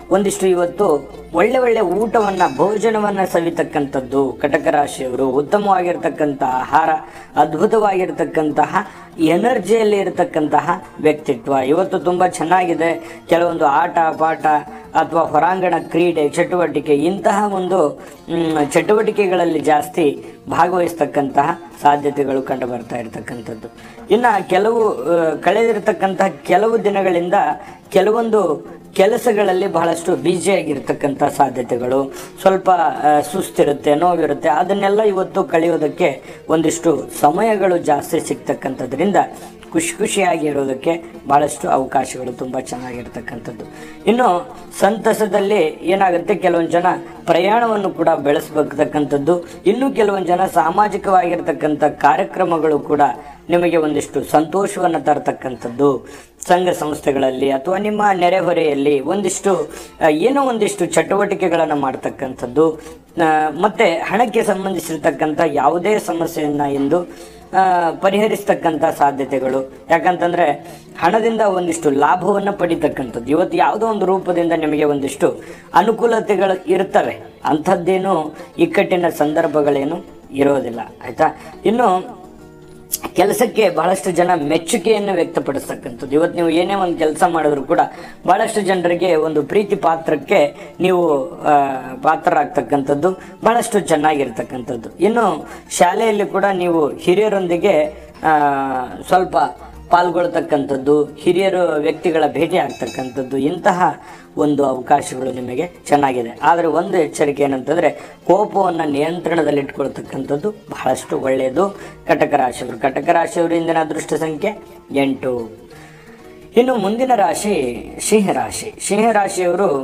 ಒಂದಿಷ್ಟು ಇವತ್ತು ಒಳ್ಳೆ ಒಳ್ಳೆ ಊಟವನ್ನ ಭೋಜನವನ್ನ ಸವಿತಕ್ಕಂಥದ್ದು ಕಟಕ ರಾಶಿಯವರು. ಉತ್ತಮವಾಗಿರ್ತಕ್ಕಂತಹ ಆಹಾರ, ಅದ್ಭುತವಾಗಿರ್ತಕ್ಕಂತಹ ಎನರ್ಜಿಯಲ್ಲಿ ಇರತಕ್ಕಂತಹ ವ್ಯಕ್ತಿತ್ವ ಇವತ್ತು ತುಂಬಾ ಚೆನ್ನಾಗಿದೆ. ಕೆಲವೊಂದು ಆಟ ಪಾಠ ಅಥವಾ ಹೊರಾಂಗಣ ಕ್ರೀಡೆ ಚಟುವಟಿಕೆ, ಇಂತಹ ಒಂದು ಚಟುವಟಿಕೆಗಳಲ್ಲಿ ಜಾಸ್ತಿ ಭಾಗವಹಿಸ್ತಕ್ಕಂತಹ ಸಾಧ್ಯತೆಗಳು ಕಂಡು ಬರ್ತಾ ಇರತಕ್ಕಂಥದ್ದು. ಇನ್ನು ಕಳೆದಿರತಕ್ಕಂತಹ ಕೆಲವು ದಿನಗಳಿಂದ ಕೆಲವೊಂದು ಕೆಲಸಗಳಲ್ಲಿ ಬಹಳಷ್ಟು ಬ್ಯುಸಿಯಾಗಿರ್ತಕ್ಕಂಥ ಸಾಧ್ಯತೆಗಳು, ಸ್ವಲ್ಪ ಸುಸ್ತಿರುತ್ತೆ, ನೋವಿರುತ್ತೆ, ಅದನ್ನೆಲ್ಲ ಇವತ್ತು ಕಳೆಯೋದಕ್ಕೆ ಒಂದಿಷ್ಟು ಸಮಯಗಳು ಜಾಸ್ತಿ ಸಿಗ್ತಕ್ಕಂಥದ್ರಿಂದ ಖುಷಿಯಾಗಿರೋದಕ್ಕೆ ಬಹಳಷ್ಟು ಅವಕಾಶಗಳು ತುಂಬ ಚೆನ್ನಾಗಿರ್ತಕ್ಕಂಥದ್ದು. ಇನ್ನು ಸಂತಸದಲ್ಲಿ ಏನಾಗುತ್ತೆ, ಕೆಲವೊಂದು ಜನ ಪ್ರಯಾಣವನ್ನು ಕೂಡ ಬೆಳೆಸಬೇಕತಕ್ಕಂಥದ್ದು. ಇನ್ನು ಕೆಲವೊಂದು ಜನ ಸಾಮಾಜಿಕವಾಗಿರ್ತಕ್ಕಂಥ ಕಾರ್ಯಕ್ರಮಗಳು ಕೂಡ ನಿಮಗೆ ಒಂದಿಷ್ಟು ಸಂತೋಷವನ್ನು ತರತಕ್ಕಂಥದ್ದು. ಸಂಘ ಸಂಸ್ಥೆಗಳಲ್ಲಿ ಅಥವಾ ನಿಮ್ಮ ನೆರೆಹೊರೆಯಲ್ಲಿ ಏನೋ ಒಂದಿಷ್ಟು ಚಟುವಟಿಕೆಗಳನ್ನು ಮಾಡ್ತಕ್ಕಂಥದ್ದು. ಮತ್ತೆ ಹಣಕ್ಕೆ ಸಂಬಂಧಿಸಿರ್ತಕ್ಕಂಥ ಯಾವುದೇ ಸಮಸ್ಯೆಯನ್ನು ಎಂದು ಪರಿಹರಿಸ್ತಕ್ಕಂಥ ಸಾಧ್ಯತೆಗಳು. ಯಾಕಂತಂದ್ರೆ ಹಣದಿಂದ ಒಂದಿಷ್ಟು ಲಾಭವನ್ನು ಪಡಿತಕ್ಕಂಥದ್ದು. ಇವತ್ತು ಯಾವುದೋ ಒಂದು ರೂಪದಿಂದ ನಿಮಗೆ ಒಂದಿಷ್ಟು ಅನುಕೂಲತೆಗಳು ಇರ್ತವೆ, ಅಂಥದ್ದೇನು ಇಕ್ಕಟ್ಟಿನ ಸಂದರ್ಭಗಳೇನು ಇರೋದಿಲ್ಲ. ಆಯ್ತಾ? ಇನ್ನು ಕೆಲಸಕ್ಕೆ ಬಹಳಷ್ಟು ಜನ ಮೆಚ್ಚುಗೆಯನ್ನು ವ್ಯಕ್ತಪಡಿಸ್ತಕ್ಕಂಥದ್ದು. ಇವತ್ತು ನೀವು ಏನೇ ಒಂದು ಕೆಲಸ ಮಾಡಿದ್ರು ಕೂಡ ಬಹಳಷ್ಟು ಜನರಿಗೆ ಒಂದು ಪ್ರೀತಿ ಪಾತ್ರಕ್ಕೆ ನೀವು ಪಾತ್ರರಾಗ್ತಕ್ಕಂಥದ್ದು ಬಹಳಷ್ಟು ಚೆನ್ನಾಗಿರ್ತಕ್ಕಂಥದ್ದು. ಇನ್ನು ಶಾಲೆಯಲ್ಲಿ ಕೂಡ ನೀವು ಹಿರಿಯರೊಂದಿಗೆ ಸ್ವಲ್ಪ ಪಾಲ್ಗೊಳ್ತಕ್ಕಂಥದ್ದು, ಹಿರಿಯರು ವ್ಯಕ್ತಿಗಳ ಭೇಟಿ ಆಗ್ತಕ್ಕಂಥದ್ದು, ಇಂತಹ ಒಂದು ಅವಕಾಶಗಳು ನಿಮಗೆ ಚೆನ್ನಾಗಿದೆ. ಆದರೆ ಒಂದು ಎಚ್ಚರಿಕೆ ಏನಂತಂದರೆ, ಕೋಪವನ್ನು ನಿಯಂತ್ರಣದಲ್ಲಿಟ್ಕೊಳ್ತಕ್ಕಂಥದ್ದು ಬಹಳಷ್ಟು ಒಳ್ಳೆಯದು. ಕಟಕ ರಾಶಿಯವರು ಇಂದಿನ ಅದೃಷ್ಟ ಸಂಖ್ಯೆ 8. ಇನ್ನು ಮುಂದಿನ ರಾಶಿ ಸಿಂಹರಾಶಿಯವರು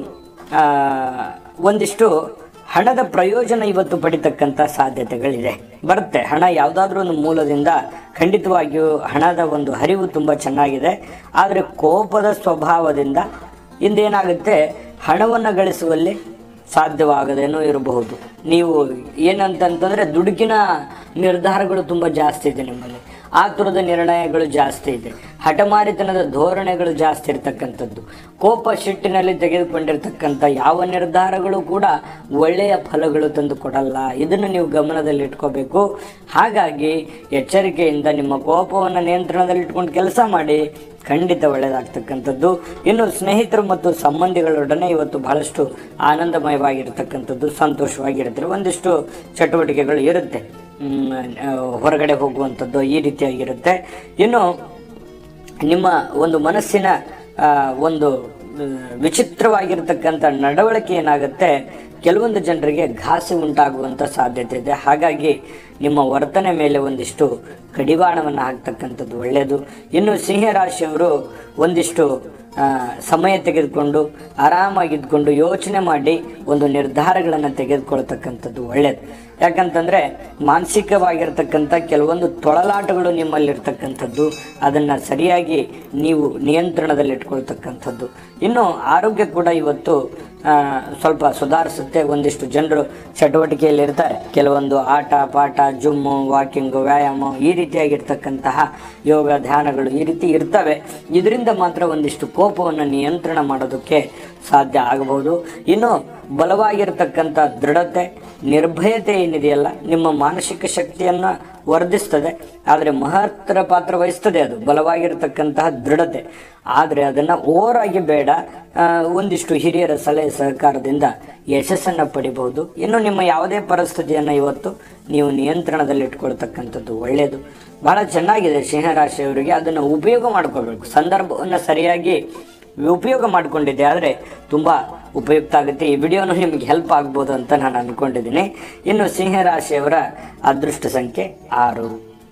ಒಂದಿಷ್ಟು ಹಣದ ಪ್ರಯೋಜನ ಇವತ್ತು ಪಡಿತಕ್ಕಂಥ ಸಾಧ್ಯತೆಗಳಿದೆ. ಬರುತ್ತೆ ಹಣ ಯಾವುದಾದ್ರೂ ಒಂದು ಮೂಲದಿಂದ, ಖಂಡಿತವಾಗಿಯೂ ಹಣದ ಒಂದು ಹರಿವು ತುಂಬ ಚೆನ್ನಾಗಿದೆ. ಆದರೆ ಕೋಪದ ಸ್ವಭಾವದಿಂದ ಇಂದೇನಾಗುತ್ತೆ, ಹಣವನ್ನು ಗಳಿಸುವಲ್ಲಿ ಸಾಧ್ಯವಾಗದೇನೂ ಇರಬಹುದು. ನೀವು ಏನಂತಂತಂದರೆ ದುಡುಕಿನ ನಿರ್ಧಾರಗಳು ತುಂಬ ಜಾಸ್ತಿ ಇದೆ ನಿಮ್ಮಲ್ಲಿ, ಆತುರದ ನಿರ್ಣಯಗಳು ಜಾಸ್ತಿ ಇದೆ, ಹಠಮಾರಿತನದ ಧೋರಣೆಗಳು ಜಾಸ್ತಿ ಇರ್ತಕ್ಕಂಥದ್ದು, ಕೋಪ ಸಿಟ್ಟಿನಲ್ಲಿ ತೆಗೆದುಕೊಂಡಿರ್ತಕ್ಕಂಥ ಯಾವ ನಿರ್ಧಾರಗಳು ಕೂಡ ಒಳ್ಳೆಯ ಫಲಗಳು ತಂದು ಕೊಡಲ್ಲ. ಇದನ್ನು ನೀವು ಗಮನದಲ್ಲಿ ಇಟ್ಕೋಬೇಕು. ಹಾಗಾಗಿ ಎಚ್ಚರಿಕೆಯಿಂದ ನಿಮ್ಮ ಕೋಪವನ್ನು ನಿಯಂತ್ರಣದಲ್ಲಿ ಇಟ್ಕೊಂಡು ಕೆಲಸ ಮಾಡಿ, ಖಂಡಿತ ಒಳ್ಳೆಯದಾಗ್ತಕ್ಕಂಥದ್ದು. ಇನ್ನು ಸ್ನೇಹಿತರು ಮತ್ತು ಸಂಬಂಧಿಗಳೊಡನೆ ಇವತ್ತು ಬಹಳಷ್ಟು ಆನಂದಮಯವಾಗಿರ್ತಕ್ಕಂಥದ್ದು, ಸಂತೋಷವಾಗಿರುತ್ತೆ. ಒಂದಿಷ್ಟು ಚಟುವಟಿಕೆಗಳು ಇರುತ್ತೆ, ಹೊರಗಡೆ ಹೋಗುವಂಥದ್ದು ಈ ರೀತಿಯಾಗಿರುತ್ತೆ. ಇನ್ನು ನಿಮ್ಮ ಒಂದು ಮನಸ್ಸಿನ ಒಂದು ವಿಚಿತ್ರವಾಗಿರ್ತಕ್ಕಂಥ ನಡವಳಿಕೆ ಏನಾಗುತ್ತೆ, ಕೆಲವೊಂದು ಜನರಿಗೆ ಘಾಸಿ ಉಂಟಾಗುವಂಥ ಸಾಧ್ಯತೆ ಇದೆ. ಹಾಗಾಗಿ ನಿಮ್ಮ ವರ್ತನೆ ಮೇಲೆ ಒಂದಿಷ್ಟು ಕಡಿವಾಣವನ್ನು ಹಾಕ್ತಕ್ಕಂಥದ್ದು ಒಳ್ಳೆಯದು. ಇನ್ನು ಸಿಂಹರಾಶಿಯವರು ಒಂದಿಷ್ಟು ಸಮಯ ತೆಗೆದುಕೊಂಡು ಆರಾಮಾಗಿದ್ಕೊಂಡು ಯೋಚನೆ ಮಾಡಿ ಒಂದು ನಿರ್ಧಾರಗಳನ್ನು ತೆಗೆದುಕೊಳ್ತಕ್ಕಂಥದ್ದು ಒಳ್ಳೆಯದು. ಯಾಕಂತಂದರೆ ಮಾನಸಿಕವಾಗಿರ್ತಕ್ಕಂಥ ಕೆಲವೊಂದು ತೊಳಲಾಟಗಳು ನಿಮ್ಮಲ್ಲಿರ್ತಕ್ಕಂಥದ್ದು, ಅದನ್ನು ಸರಿಯಾಗಿ ನೀವು ನಿಯಂತ್ರಣದಲ್ಲಿಟ್ಕೊಳ್ತಕ್ಕಂಥದ್ದು. ಇನ್ನು ಆರೋಗ್ಯ ಕೂಡ ಇವತ್ತು ಸ್ವಲ್ಪ ಸುಧಾರಿಸುತ್ತೆ. ಒಂದಿಷ್ಟು ಜನರು ಚಟುವಟಿಕೆಯಲ್ಲಿ ಇರ್ತಾರೆ, ಕೆಲವೊಂದು ಆಟ ಪಾಠ, ಜಿಮ್ಮು, ವಾಕಿಂಗು, ವ್ಯಾಯಾಮ ಈ ರೀತಿಯಾಗಿರ್ತಕ್ಕಂತಹ ಯೋಗ ಧ್ಯಾನಗಳು ಈ ರೀತಿ ಇರ್ತವೆ. ಇದರಿಂದ ಮಾತ್ರ ಒಂದಿಷ್ಟು ಕೋಪವನ್ನು ನಿಯಂತ್ರಣ ಮಾಡೋದಕ್ಕೆ ಸಾಧ್ಯ ಆಗಬಹುದು. ಇನ್ನು ಬಲವಾಗಿರ್ತಕ್ಕಂಥ ದೃಢತೆ, ನಿರ್ಭಯತೆ ಏನಿದೆಯಲ್ಲ, ನಿಮ್ಮ ಮಾನಸಿಕ ಶಕ್ತಿಯನ್ನು ವರ್ಧಿಸ್ತದೆ. ಆದರೆ ಮಹತ್ತರ ಪಾತ್ರ ವಹಿಸ್ತದೆ ಅದು ಬಲವಾಗಿರ್ತಕ್ಕಂತಹ ದೃಢತೆ. ಆದರೆ ಅದನ್ನು ಓವರಾಗಿ ಬೇಡ, ಒಂದಿಷ್ಟು ಹಿರಿಯರ ಸಲಹೆ ಸಹಕಾರದಿಂದ ಯಶಸ್ಸನ್ನು ಪಡಿಬಹುದು. ಇನ್ನು ನಿಮ್ಮ ಯಾವುದೇ ಪರಿಸ್ಥಿತಿಯನ್ನು ಇವತ್ತು ನೀವು ನಿಯಂತ್ರಣದಲ್ಲಿಟ್ಕೊಳ್ತಕ್ಕಂಥದ್ದು ಒಳ್ಳೆಯದು. ಬಹಳ ಚೆನ್ನಾಗಿದೆ ಸಿಂಹರಾಶಿಯವರಿಗೆ. ಅದನ್ನು ಉಪಯೋಗ ಮಾಡ್ಕೋಬೇಕು, ಸಂದರ್ಭವನ್ನು ಸರಿಯಾಗಿ ಉಪಯೋಗ ಮಾಡಿಕೊಂಡಿದ್ದೆ ಆದರೆ ತುಂಬ ಉಪಯುಕ್ತ ಆಗುತ್ತೆ. ಈ ವಿಡಿಯೋನು ನಿಮಗೆ ಹೆಲ್ಪ್ ಆಗ್ಬೋದು ಅಂತ ನಾನು ಅಂದ್ಕೊಂಡಿದ್ದೀನಿ. ಇನ್ನು ಸಿಂಹರಾಶಿಯವರ ಅದೃಷ್ಟ ಸಂಖ್ಯೆ 6.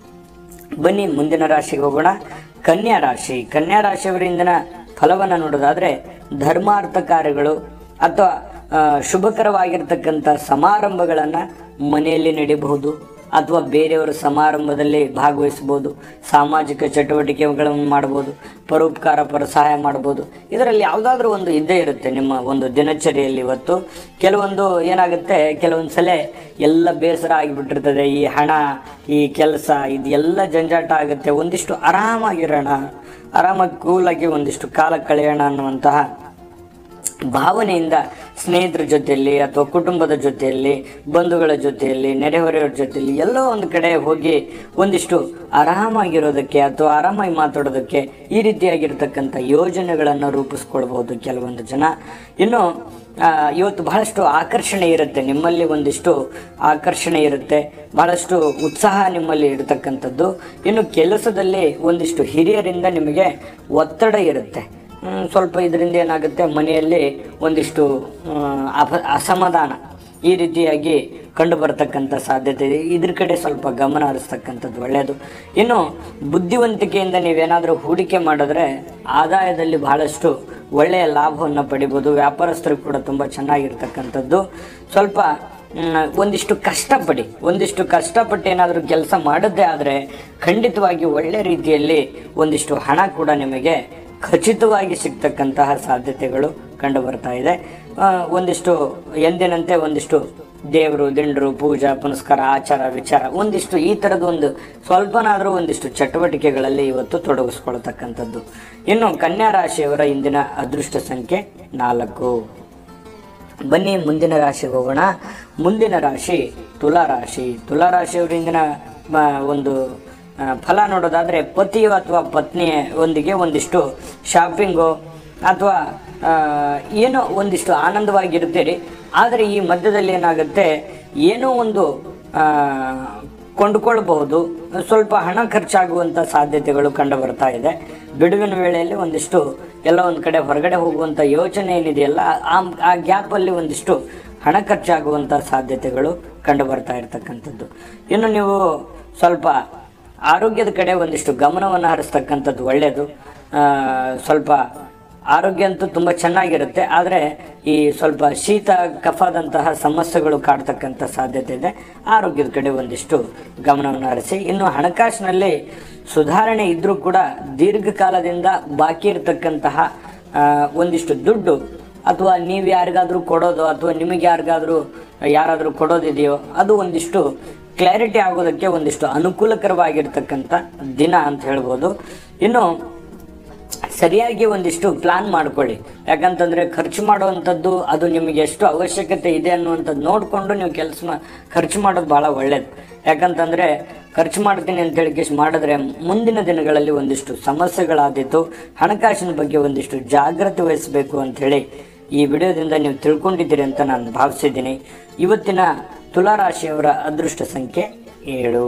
ಬನ್ನಿ ಮುಂದಿನ ರಾಶಿಗೆ ಹೋಗೋಣ. ಕನ್ಯಾ ರಾಶಿಯವರ ಇಂದಿನ ಫಲವನ್ನು ನೋಡೋದಾದರೆ, ಧರ್ಮಾರ್ಥ ಕಾರ್ಯಗಳು ಅಥವಾ ಶುಭಕರವಾಗಿರ್ತಕ್ಕಂಥ ಸಮಾರಂಭಗಳನ್ನು ಮನೆಯಲ್ಲಿ ನಡೀಬಹುದು ಅಥವಾ ಬೇರೆಯವರ ಸಮಾರಂಭದಲ್ಲಿ ಭಾಗವಹಿಸ್ಬೋದು, ಸಾಮಾಜಿಕ ಚಟುವಟಿಕೆಗಳನ್ನು ಮಾಡ್ಬೋದು, ಪರೋಪಕಾರ ಸಹಾಯ ಮಾಡ್ಬೋದು. ಇದರಲ್ಲಿ ಯಾವುದಾದ್ರೂ ಒಂದು ಇದ್ದೇ ಇರುತ್ತೆ ನಿಮ್ಮ ಒಂದು ದಿನಚರಿಯಲ್ಲಿ. ಇವತ್ತು ಕೆಲವೊಂದು ಏನಾಗುತ್ತೆ, ಕೆಲವೊಂದು ಸಲ ಎಲ್ಲ ಬೇಸರ ಆಗಿಬಿಟ್ಟಿರ್ತದೆ, ಈ ಹಣ, ಈ ಕೆಲಸ, ಇದೆಲ್ಲ ಜಂಜಾಟ ಆಗುತ್ತೆ. ಒಂದಿಷ್ಟು ಆರಾಮಾಗಿ ಕೂಲಾಗಿ ಒಂದಿಷ್ಟು ಕಾಲ ಕಳೆಯೋಣ ಅನ್ನುವಂತಹ ಭಾವನೆಯಿಂದ ಸ್ನೇಹಿತರ ಜೊತೆಯಲ್ಲಿ ಅಥವಾ ಕುಟುಂಬದ ಜೊತೆಯಲ್ಲಿ, ಬಂಧುಗಳ ಜೊತೆಯಲ್ಲಿ, ನೆರೆಹೊರೆಯವರ ಜೊತೆಯಲ್ಲಿ ಎಲ್ಲೋ ಒಂದು ಕಡೆ ಹೋಗಿ ಒಂದಿಷ್ಟು ಆರಾಮಾಗಿರೋದಕ್ಕೆ ಅಥವಾ ಆರಾಮಾಗಿ ಮಾತಾಡೋದಕ್ಕೆ ಈ ರೀತಿಯಾಗಿರ್ತಕ್ಕಂಥ ಯೋಜನೆಗಳನ್ನು ರೂಪಿಸ್ಕೊಳ್ಬಹುದು ಕೆಲವೊಂದು ಜನ. ಇನ್ನು ಇವತ್ತು ಬಹಳಷ್ಟು ಆಕರ್ಷಣೆ ಇರುತ್ತೆ, ನಿಮ್ಮಲ್ಲಿ ಒಂದಿಷ್ಟು ಆಕರ್ಷಣೆ ಇರುತ್ತೆ, ಬಹಳಷ್ಟು ಉತ್ಸಾಹ ನಿಮ್ಮಲ್ಲಿ ಇರತಕ್ಕಂಥದ್ದು. ಇನ್ನು ಕೆಲಸದಲ್ಲಿ ಒಂದಿಷ್ಟು ಹಿರಿಯರಿಂದ ನಿಮಗೆ ಒತ್ತಡ ಇರುತ್ತೆ. ಸ್ವಲ್ಪ ಇದರಿಂದ ಏನಾಗುತ್ತೆ, ಮನೆಯಲ್ಲಿ ಒಂದಿಷ್ಟು ಅಸಮಾಧಾನ ಈ ರೀತಿಯಾಗಿ ಕಂಡು ಬರತಕ್ಕಂಥ ಸಾಧ್ಯತೆ ಇದೆ. ಇದ್ರ ಕಡೆ ಸ್ವಲ್ಪ ಗಮನ ಹರಿಸ್ತಕ್ಕಂಥದ್ದು ಒಳ್ಳೆಯದು. ಇನ್ನು ಬುದ್ಧಿವಂತಿಕೆಯಿಂದ ನೀವೇನಾದರೂ ಹೂಡಿಕೆ ಮಾಡಿದ್ರೆ ಆದಾಯದಲ್ಲಿ ಬಹಳಷ್ಟು ಒಳ್ಳೆಯ ಲಾಭವನ್ನು ಪಡಿಬೋದು. ವ್ಯಾಪಾರಸ್ಥರು ಕೂಡ ತುಂಬ ಚೆನ್ನಾಗಿರ್ತಕ್ಕಂಥದ್ದು. ಸ್ವಲ್ಪ ಒಂದಿಷ್ಟು ಕಷ್ಟಪಟ್ಟು ಏನಾದರೂ ಕೆಲಸ ಮಾಡಿದ್ದೇ ಆದರೆ ಖಂಡಿತವಾಗಿ ಒಳ್ಳೆ ರೀತಿಯಲ್ಲಿ ಒಂದಿಷ್ಟು ಹಣ ಕೂಡ ನಿಮಗೆ ಖಚಿತವಾಗಿ ಸಿಗ್ತಕ್ಕಂತಹ ಸಾಧ್ಯತೆಗಳು ಕಂಡು ಬರ್ತಾ ಇದೆ. ಒಂದಿಷ್ಟು ಎಂದಿನಂತೆ ಒಂದಿಷ್ಟು ದೇವರು, ದಿಂಡರು, ಪೂಜಾ ಪುನಸ್ಕಾರ, ಆಚಾರ ವಿಚಾರ ಒಂದಿಷ್ಟು ಈ ಥರದ್ದು ಒಂದು ಸ್ವಲ್ಪನಾದರೂ ಒಂದಿಷ್ಟು ಚಟುವಟಿಕೆಗಳಲ್ಲಿ ಇವತ್ತು ತೊಡಗಿಸ್ಕೊಳ್ತಕ್ಕಂಥದ್ದು. ಇನ್ನು ಕನ್ಯಾ ರಾಶಿಯವರ ಇಂದಿನ ಅದೃಷ್ಟ ಸಂಖ್ಯೆ 4. ಬನ್ನಿ ಮುಂದಿನ ರಾಶಿಗೆ ಹೋಗೋಣ. ಮುಂದಿನ ರಾಶಿ ತುಲಾ ರಾಶಿ. ತುಲಾ ರಾಶಿಯವರ ಇಂದಿನ ಒಂದು ಫಲ ನೋಡೋದಾದರೆ ಪತಿಯು ಅಥವಾ ಪತ್ನಿಯ ಒಂದಿಗೆ ಒಂದಿಷ್ಟು ಶಾಪಿಂಗು ಅಥವಾ ಏನೋ ಒಂದಿಷ್ಟು ಆನಂದವಾಗಿರ್ತೀರಿ. ಆದರೆ ಈ ಮಧ್ಯದಲ್ಲಿ ಏನಾಗುತ್ತೆ, ಏನೋ ಒಂದು ಕೊಂಡುಕೊಳ್ಬಹುದು, ಸ್ವಲ್ಪ ಹಣ ಖರ್ಚಾಗುವಂಥ ಸಾಧ್ಯತೆಗಳು ಕಂಡು ಬರ್ತಾ ಇದೆ. ಬಿಡುವಿನ ವೇಳೆಯಲ್ಲಿ ಒಂದಿಷ್ಟು ಎಲ್ಲ ಒಂದು ಕಡೆ ಹೊರಗಡೆ ಹೋಗುವಂಥ ಯೋಚನೆ ಏನಿದೆಯಲ್ಲ, ಆ ಗ್ಯಾಪಲ್ಲಿ ಒಂದಿಷ್ಟು ಹಣ ಖರ್ಚಾಗುವಂಥ ಸಾಧ್ಯತೆಗಳು ಕಂಡು ಬರ್ತಾ ಇರ್ತಕ್ಕಂಥದ್ದು. ಇನ್ನು ನೀವು ಸ್ವಲ್ಪ ಆರೋಗ್ಯದ ಕಡೆ ಒಂದಿಷ್ಟು ಗಮನವನ್ನು ಹರಿಸ್ತಕ್ಕಂಥದ್ದು ಒಳ್ಳೆಯದು. ಸ್ವಲ್ಪ ಆರೋಗ್ಯ ಅಂತೂ ತುಂಬ ಚೆನ್ನಾಗಿರುತ್ತೆ, ಆದರೆ ಈ ಸ್ವಲ್ಪ ಶೀತ ಕಫದಂತಹ ಸಮಸ್ಯೆಗಳು ಕಾಡ್ತಕ್ಕಂಥ ಸಾಧ್ಯತೆ ಇದೆ. ಆರೋಗ್ಯದ ಕಡೆ ಒಂದಿಷ್ಟು ಗಮನವನ್ನು ಹರಿಸಿ. ಇನ್ನು ಹಣಕಾಸಿನಲ್ಲಿ ಸುಧಾರಣೆ ಇದ್ದರೂ ಕೂಡ ದೀರ್ಘಕಾಲದಿಂದ ಬಾಕಿ ಇರತಕ್ಕಂತಹ ಒಂದಿಷ್ಟು ದುಡ್ಡು ಅಥವಾ ನೀವು ಯಾರಿಗಾದರೂ ಕೊಡೋದು ಅಥವಾ ನಿಮಗೆ ಯಾರಾದರೂ ಕೊಡೋದಿದೆಯೋ ಅದು ಒಂದಿಷ್ಟು ಕ್ಲಾರಿಟಿ ಆಗೋದಕ್ಕೆ ಒಂದಿಷ್ಟು ಅನುಕೂಲಕರವಾಗಿರ್ತಕ್ಕಂಥ ದಿನ ಅಂತ ಹೇಳ್ಬೋದು. ಇನ್ನು ಸರಿಯಾಗಿ ಒಂದಿಷ್ಟು ಪ್ಲಾನ್ ಮಾಡ್ಕೊಳ್ಳಿ. ಯಾಕಂತಂದರೆ ಖರ್ಚು ಮಾಡುವಂಥದ್ದು ಅದು ನಿಮಗೆ ಎಷ್ಟು ಅವಶ್ಯಕತೆ ಇದೆ ಅನ್ನುವಂಥದ್ದು ನೋಡಿಕೊಂಡು ನೀವು ಖರ್ಚು ಮಾಡೋದು ಭಾಳ ಒಳ್ಳೆಯದು. ಯಾಕಂತಂದರೆ ಖರ್ಚು ಮಾಡ್ತೀನಿ ಅಂತೇಳಿ ಮಾಡಿದ್ರೆ ಮುಂದಿನ ದಿನಗಳಲ್ಲಿ ಒಂದಿಷ್ಟು ಸಮಸ್ಯೆಗಳಾದೀತು. ಹಣಕಾಸಿನ ಬಗ್ಗೆ ಒಂದಿಷ್ಟು ಜಾಗ್ರತೆ ವಹಿಸಬೇಕು ಅಂಥೇಳಿ ಈ ವಿಡಿಯೋದಿಂದ ನೀವು ತಿಳ್ಕೊಂಡಿದ್ದೀರಿ ಅಂತ ನಾನು ಭಾವಿಸಿದ್ದೀನಿ. ಇವತ್ತಿನ ತುಲಾ ರಾಶಿಯವರ ಅದೃಷ್ಟ ಸಂಖ್ಯೆ 7.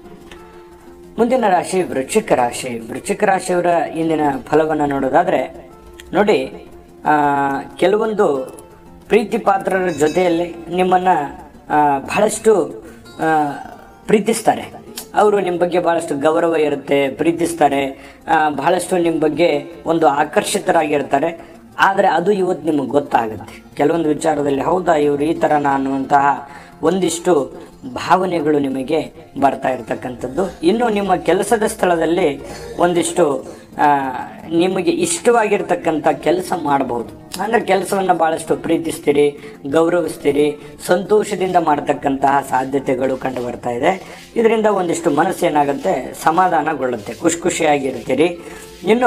ಮುಂದಿನ ರಾಶಿ ವೃಶ್ಚಿಕ ರಾಶಿ. ವೃಶ್ಚಿಕ ರಾಶಿಯವರ ಇಂದಿನ ಫಲವನ್ನು ನೋಡೋದಾದರೆ ನೋಡಿ, ಕೆಲವೊಂದು ಪ್ರೀತಿ ಪಾತ್ರರ ಜೊತೆಯಲ್ಲಿ ನಿಮ್ಮನ್ನು ಬಹಳಷ್ಟು ಪ್ರೀತಿಸ್ತಾರೆ. ಅವರು ನಿಮ್ಮ ಬಗ್ಗೆ ಬಹಳಷ್ಟು ಗೌರವ ಇರುತ್ತೆ, ಪ್ರೀತಿಸ್ತಾರೆ, ಬಹಳಷ್ಟು ನಿಮ್ಮ ಬಗ್ಗೆ ಒಂದು ಆಕರ್ಷಿತರಾಗಿರ್ತಾರೆ. ಆದರೆ ಅದು ಇವತ್ತು ನಿಮಗೆ ಗೊತ್ತಾಗುತ್ತೆ ಕೆಲವೊಂದು ವಿಚಾರದಲ್ಲಿ, ಹೌದಾ ಇವರು ಈ ಥರ ನಾನು ಅಂತಹ ಒಂದಿಷ್ಟು ಭಾವನೆಗಳು ನಿಮಗೆ ಬರ್ತಾ ಇರ್ತಕ್ಕಂಥದ್ದು. ಇನ್ನು ನಿಮ್ಮ ಕೆಲಸದ ಸ್ಥಳದಲ್ಲಿ ಒಂದಿಷ್ಟು ನಿಮಗೆ ಇಷ್ಟವಾಗಿರ್ತಕ್ಕಂಥ ಕೆಲಸ ಮಾಡಬಹುದು. ಅಂದರೆ ಕೆಲಸವನ್ನು ಭಾಳಷ್ಟು ಪ್ರೀತಿಸ್ತೀರಿ, ಗೌರವಿಸ್ತೀರಿ, ಸಂತೋಷದಿಂದ ಮಾಡ್ತಕ್ಕಂತಹ ಸಾಧ್ಯತೆಗಳು ಕಂಡು ಬರ್ತಾ ಇದೆ. ಇದರಿಂದ ಒಂದಿಷ್ಟು ಮನಸ್ಸೇನಾಗುತ್ತೆ, ಸಮಾಧಾನಗೊಳ್ಳುತ್ತೆ, ಖುಷಿಯಾಗಿರ್ತೀರಿ. ಇನ್ನು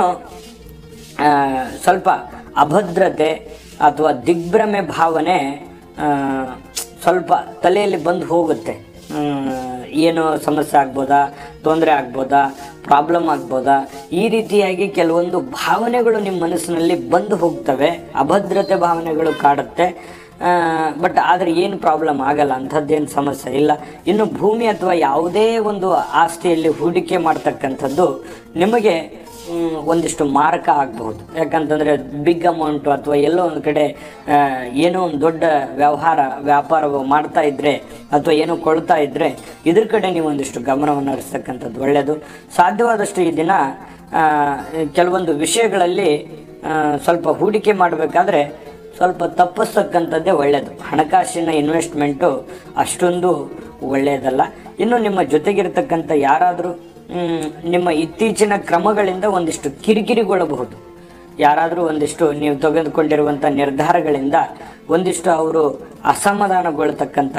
ಸ್ವಲ್ಪ ಅಭದ್ರತೆ ಅಥವಾ ದಿಗ್ಭ್ರಮೆ ಭಾವನೆ ಸ್ವಲ್ಪ ತಲೆಯಲ್ಲಿ ಬಂದು ಹೋಗುತ್ತೆ. ಏನೋ ಸಮಸ್ಯೆ ಆಗ್ಬೋದಾ, ತೊಂದರೆ ಆಗ್ಬೋದಾ, ಪ್ರಾಬ್ಲಮ್ ಆಗ್ಬೋದಾ, ಈ ರೀತಿಯಾಗಿ ಕೆಲವೊಂದು ಭಾವನೆಗಳು ನಿಮ್ಮ ಮನಸ್ಸಿನಲ್ಲಿ ಬಂದು ಹೋಗ್ತವೆ. ಅಭದ್ರತೆ ಭಾವನೆಗಳು ಕಾಡುತ್ತೆ. ಬಟ್ ಆದರೆ ಏನು ಪ್ರಾಬ್ಲಮ್ ಆಗಲ್ಲ, ಅಂಥದ್ದೇನು ಸಮಸ್ಯೆ ಇಲ್ಲ. ಇನ್ನು ಭೂಮಿ ಅಥವಾ ಯಾವುದೇ ಒಂದು ಆಸ್ತಿಯಲ್ಲಿ ಹೂಡಿಕೆ ಮಾಡ್ತಕ್ಕಂಥದ್ದು ನಿಮಗೆ ಒಂದಿಷ್ಟು ಮಾರಕ ಆಗಬಹುದು. ಯಾಕಂತಂದರೆ ಬಿಗ್ ಅಮೌಂಟು ಅಥವಾ ಎಲ್ಲೋ ಒಂದು ಕಡೆ ಏನೋ ಒಂದು ದೊಡ್ಡ ವ್ಯಾಪಾರ ಮಾಡ್ತಾ ಇದ್ದರೆ ಅಥವಾ ಏನೋ ಕೊಳ್ತಾ ಇದ್ದರೆ ಇದ್ರ ಕಡೆ ನೀವು ಒಂದಿಷ್ಟು ಗಮನವನ್ನು ಹರಿಸ್ತಕ್ಕಂಥದ್ದು ಒಳ್ಳೆಯದು. ಸಾಧ್ಯವಾದಷ್ಟು ಈ ದಿನ ಕೆಲವೊಂದು ವಿಷಯಗಳಲ್ಲಿ ಸ್ವಲ್ಪ ಹೂಡಿಕೆ ಮಾಡಬೇಕಾದ್ರೆ ಸ್ವಲ್ಪ ತಪ್ಪಿಸ್ತಕ್ಕಂಥದ್ದೇ ಒಳ್ಳೆಯದು. ಹಣಕಾಸಿನ ಇನ್ವೆಸ್ಟ್ಮೆಂಟು ಅಷ್ಟೊಂದು ಒಳ್ಳೆಯದಲ್ಲ. ಇನ್ನು ನಿಮ್ಮ ಜೊತೆಗಿರ್ತಕ್ಕಂಥ ಯಾರಾದರೂ ನಿಮ್ಮ ಇತ್ತೀಚಿನ ಕ್ರಮಗಳಿಂದ ಒಂದಿಷ್ಟು ಕಿರಿಕಿರಿಗೊಳ್ಳಬಹುದು. ಯಾರಾದರೂ ಒಂದಿಷ್ಟು ನೀವು ತೆಗೆದುಕೊಂಡಿರುವಂಥ ನಿರ್ಧಾರಗಳಿಂದ ಒಂದಿಷ್ಟು ಅವರು ಅಸಮಾಧಾನಗೊಳ್ತಕ್ಕಂತಹ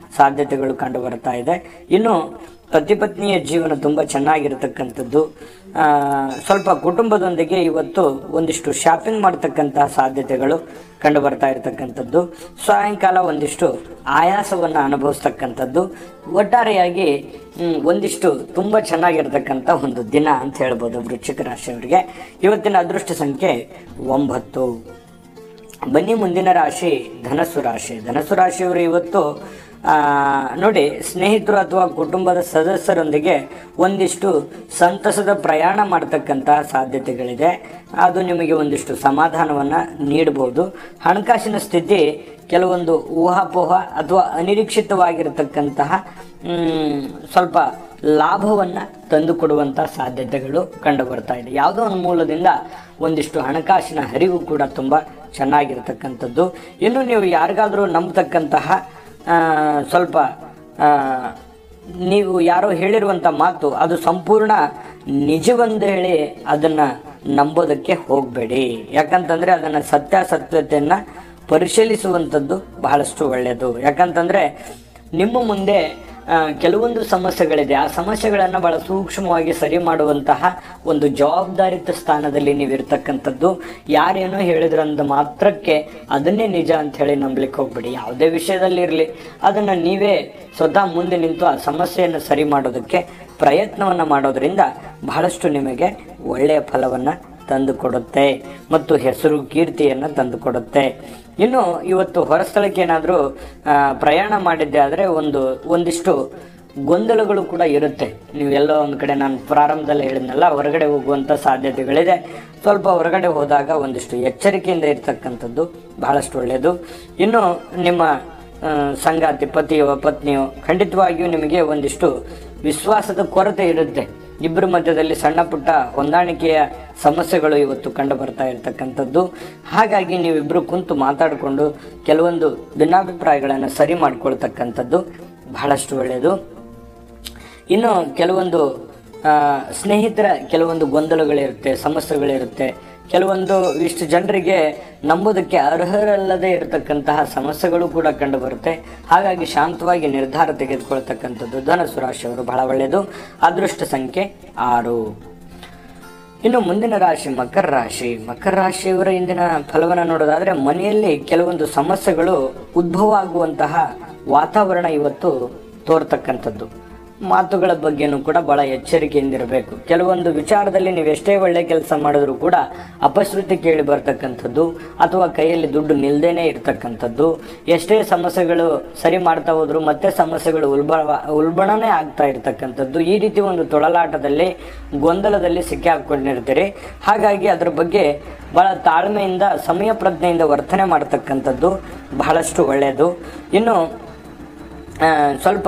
ಸಾಧ್ಯತೆಗಳು ಕಂಡು ಬರ್ತಾ ಇದೆ. ಇನ್ನು ಪತಿ ಪತ್ನಿಯ ಜೀವನ ತುಂಬ ಚೆನ್ನಾಗಿರತಕ್ಕಂಥದ್ದು. ಸ್ವಲ್ಪ ಕುಟುಂಬದೊಂದಿಗೆ ಇವತ್ತು ಒಂದಿಷ್ಟು ಶಾಪಿಂಗ್ ಮಾಡ್ತಕ್ಕಂತಹ ಸಾಧ್ಯತೆಗಳು ಕಂಡು ಬರ್ತಾ ಇರತಕ್ಕಂಥದ್ದು. ಸಾಯಂಕಾಲ ಒಂದಿಷ್ಟು ಆಯಾಸವನ್ನು ಅನುಭವಿಸ್ತಕ್ಕಂಥದ್ದು. ಒಟ್ಟಾರೆಯಾಗಿ ಒಂದಿಷ್ಟು ತುಂಬ ಚೆನ್ನಾಗಿರ್ತಕ್ಕಂಥ ಒಂದು ದಿನ ಅಂತ ಹೇಳ್ಬೋದು ವೃಶ್ಚಿಕ ರಾಶಿಯವರಿಗೆ. ಇವತ್ತಿನ ಅದೃಷ್ಟ ಸಂಖ್ಯೆ 9. ಬನ್ನಿ ಮುಂದಿನ ರಾಶಿ ಧನಸ್ಸು ರಾಶಿ. ಧನಸ್ಸು ರಾಶಿಯವರು ಇವತ್ತು ನೋಡಿ, ಸ್ನೇಹಿತರು ಅಥವಾ ಕುಟುಂಬದ ಸದಸ್ಯರೊಂದಿಗೆ ಒಂದಿಷ್ಟು ಸಂತಸದ ಪ್ರಯಾಣ ಮಾಡ್ತಕ್ಕಂತಹ ಸಾಧ್ಯತೆಗಳಿದೆ. ಅದು ನಿಮಗೆ ಒಂದಿಷ್ಟು ಸಮಾಧಾನವನ್ನು ನೀಡಬಹುದು. ಹಣಕಾಸಿನ ಸ್ಥಿತಿ ಕೆಲವೊಂದು ಊಹಾಪೋಹ ಅಥವಾ ಅನಿರೀಕ್ಷಿತವಾಗಿರತಕ್ಕಂತಹ ಸ್ವಲ್ಪ ಲಾಭವನ್ನು ತಂದುಕೊಡುವಂಥ ಸಾಧ್ಯತೆಗಳು ಕಂಡು ಬರ್ತಾ ಇದೆ. ಯಾವುದೋ ಒಂದು ಮೂಲದಿಂದ ಒಂದಿಷ್ಟು ಹಣಕಾಸಿನ ಹರಿವು ಕೂಡ ತುಂಬ ಚೆನ್ನಾಗಿರತಕ್ಕಂಥದ್ದು. ಇನ್ನು ನೀವು ಯಾರಿಗಾದರೂ ನಂಬತಕ್ಕಂತಹ ಸ್ವಲ್ಪ ನೀವು ಯಾರೋ ಹೇಳಿರುವಂಥ ಮಾತು ಅದು ಸಂಪೂರ್ಣ ನಿಜವೆಂದು ಹೇಳಿ ಅದನ್ನು ನಂಬೋದಕ್ಕೆ ಹೋಗಬೇಡಿ. ಯಾಕಂತಂದರೆ ಅದನ್ನು ಸತ್ಯಾಸತ್ಯತೆಯನ್ನು ಪರಿಶೀಲಿಸುವಂಥದ್ದು ಬಹಳಷ್ಟು ಒಳ್ಳೆಯದು. ಯಾಕಂತಂದರೆ ನಿಮ್ಮ ಮುಂದೆ ಕೆಲವೊಂದು ಸಮಸ್ಯೆಗಳಿದೆ. ಆ ಸಮಸ್ಯೆಗಳನ್ನು ಬಹಳ ಸೂಕ್ಷ್ಮವಾಗಿ ಸರಿ ಮಾಡುವಂತಹ ಒಂದು ಜವಾಬ್ದಾರಿತ ಸ್ಥಾನದಲ್ಲಿ ನೀವಿರ್ತಕ್ಕಂಥದ್ದು. ಯಾರೇನೋ ಹೇಳಿದ್ರಂದ ಮಾತ್ರಕ್ಕೆ ಅದನ್ನೇ ನಿಜ ಅಂತ ಹೇಳಿ ನಂಬಲಿಕ್ಕೆ ಹೋಗ್ಬೇಡಿ. ಯಾವುದೇ ವಿಷಯದಲ್ಲಿ ಇರಲಿ, ಅದನ್ನು ನೀವೇ ಸ್ವತಃ ಮುಂದೆ ನಿಂತು ಆ ಸಮಸ್ಯೆಯನ್ನು ಸರಿ ಮಾಡೋದಕ್ಕೆ ಪ್ರಯತ್ನವನ್ನು ಮಾಡೋದ್ರಿಂದ ಬಹಳಷ್ಟು ನಿಮಗೆ ಒಳ್ಳೆಯ ಫಲವನ್ನು ತಂದುಕೊಡುತ್ತೆ ಮತ್ತು ಹೆಸರು ಕೀರ್ತಿಯನ್ನು ತಂದುಕೊಡುತ್ತೆ. ಇನ್ನು ಇವತ್ತು ಹೊರಸ್ಥಳಕ್ಕೆ ಏನಾದರೂ ಪ್ರಯಾಣ ಮಾಡಿದ್ದೆ ಆದರೆ ಒಂದಿಷ್ಟು ಗೊಂದಲಗಳು ಕೂಡ ಇರುತ್ತೆ. ನೀವೆಲ್ಲೋ ಒಂದು ಕಡೆ ನಾನು ಪ್ರಾರಂಭದಲ್ಲಿ ಹೇಳಿದ್ನಲ್ಲ, ಹೊರಗಡೆ ಹೋಗುವಂಥ ಸಾಧ್ಯತೆಗಳಿದೆ. ಸ್ವಲ್ಪ ಹೊರಗಡೆ ಹೋದಾಗ ಒಂದಿಷ್ಟು ಎಚ್ಚರಿಕೆಯಿಂದ ಇರ್ತಕ್ಕಂಥದ್ದು ಬಹಳಷ್ಟು ಒಳ್ಳೆಯದು. ಇನ್ನು ನಿಮ್ಮ ಸಂಗಾತಿ ಪತಿಯೋ ಪತ್ನಿಯೋ ಖಂಡಿತವಾಗಿಯೂ ನಿಮಗೆ ಒಂದಿಷ್ಟು ವಿಶ್ವಾಸದ ಕೊರತೆ ಇರುತ್ತೆ. ಇಬ್ಬರ ಮಧ್ಯದಲ್ಲಿ ಸಣ್ಣ ಪುಟ್ಟ ಹೊಂದಾಣಿಕೆಯ ಸಮಸ್ಯೆಗಳು ಇವತ್ತು ಕಂಡು ಬರ್ತಾ ಇರತಕ್ಕಂಥದ್ದು. ಹಾಗಾಗಿ ನೀವಿಬ್ಬರು ಕುಂತು ಮಾತಾಡಿಕೊಂಡು ಕೆಲವೊಂದು ಭಿನ್ನಾಭಿಪ್ರಾಯಗಳನ್ನು ಸರಿ ಮಾಡಿಕೊಳ್ತಕ್ಕಂಥದ್ದು ಬಹಳಷ್ಟು ಒಳ್ಳೆಯದು. ಇನ್ನು ಕೆಲವೊಂದು ಸ್ನೇಹಿತರ ಕೆಲವೊಂದು ಗೊಂದಲಗಳಿರುತ್ತೆ, ಸಮಸ್ಯೆಗಳಿರುತ್ತೆ. ಕೆಲವೊಂದು ಇಷ್ಟು ಜನರಿಗೆ ನಂಬೋದಕ್ಕೆ ಅರ್ಹರಲ್ಲದೆ ಇರತಕ್ಕಂತಹ ಸಮಸ್ಯೆಗಳು ಕೂಡ ಕಂಡು ಬರುತ್ತೆ. ಹಾಗಾಗಿ ಶಾಂತವಾಗಿ ನಿರ್ಧಾರ ತೆಗೆದುಕೊಳ್ತಕ್ಕಂಥದ್ದು ಧನಸ್ಸು ರಾಶಿಯವರು ಬಹಳ ಒಳ್ಳೆಯದು. ಅದೃಷ್ಟ ಸಂಖ್ಯೆ 6. ಇನ್ನು ಮುಂದಿನ ರಾಶಿ ಮಕರ ರಾಶಿ. ಮಕರ ರಾಶಿಯವರ ಇಂದಿನ ಫಲವನ್ನು ನೋಡೋದಾದರೆ ಮನೆಯಲ್ಲಿ ಕೆಲವೊಂದು ಸಮಸ್ಯೆಗಳು ಉದ್ಭವ ಆಗುವಂತಹ ವಾತಾವರಣ ಇವತ್ತು ತೋರ್ತಕ್ಕಂಥದ್ದು. ಮಾತುಗಳ ಬಗ್ಗೆನೂ ಕೂಡ ಬಹಳ ಎಚ್ಚರಿಕೆಯಿಂದಿರಬೇಕು. ಕೆಲವೊಂದು ವಿಚಾರದಲ್ಲಿ ನೀವು ಎಷ್ಟೇ ಒಳ್ಳೆ ಕೆಲಸ ಮಾಡಿದ್ರೂ ಕೂಡ ಅಪಶ್ರುತಿ ಕೇಳಿ ಬರ್ತಕ್ಕಂಥದ್ದು ಅಥವಾ ಕೈಯಲ್ಲಿ ದುಡ್ಡು ನಿಲ್ದೇನೆ ಇರ್ತಕ್ಕಂಥದ್ದು. ಎಷ್ಟೇ ಸಮಸ್ಯೆಗಳು ಸರಿ ಮಾಡ್ತಾ ಹೋದ್ರು ಮತ್ತೆ ಸಮಸ್ಯೆಗಳು ಉಲ್ಬಣನೆ ಆಗ್ತಾ ಇರ್ತಕ್ಕಂಥದ್ದು. ಈ ರೀತಿ ಒಂದು ತೊಳಲಾಟದಲ್ಲಿ ಗೊಂದಲದಲ್ಲಿ ಸಿಕ್ಕಿ ಹಾಕ್ಕೊಂಡಿರ್ತೀರಿ. ಹಾಗಾಗಿ ಅದರ ಬಗ್ಗೆ ಬಹಳ ತಾಳ್ಮೆಯಿಂದ ಸಮಯ ಪ್ರಜ್ಞೆಯಿಂದ ವರ್ತನೆ ಮಾಡ್ತಕ್ಕಂಥದ್ದು ಬಹಳಷ್ಟು ಒಳ್ಳೆಯದು. ಇನ್ನು ಸ್ವಲ್ಪ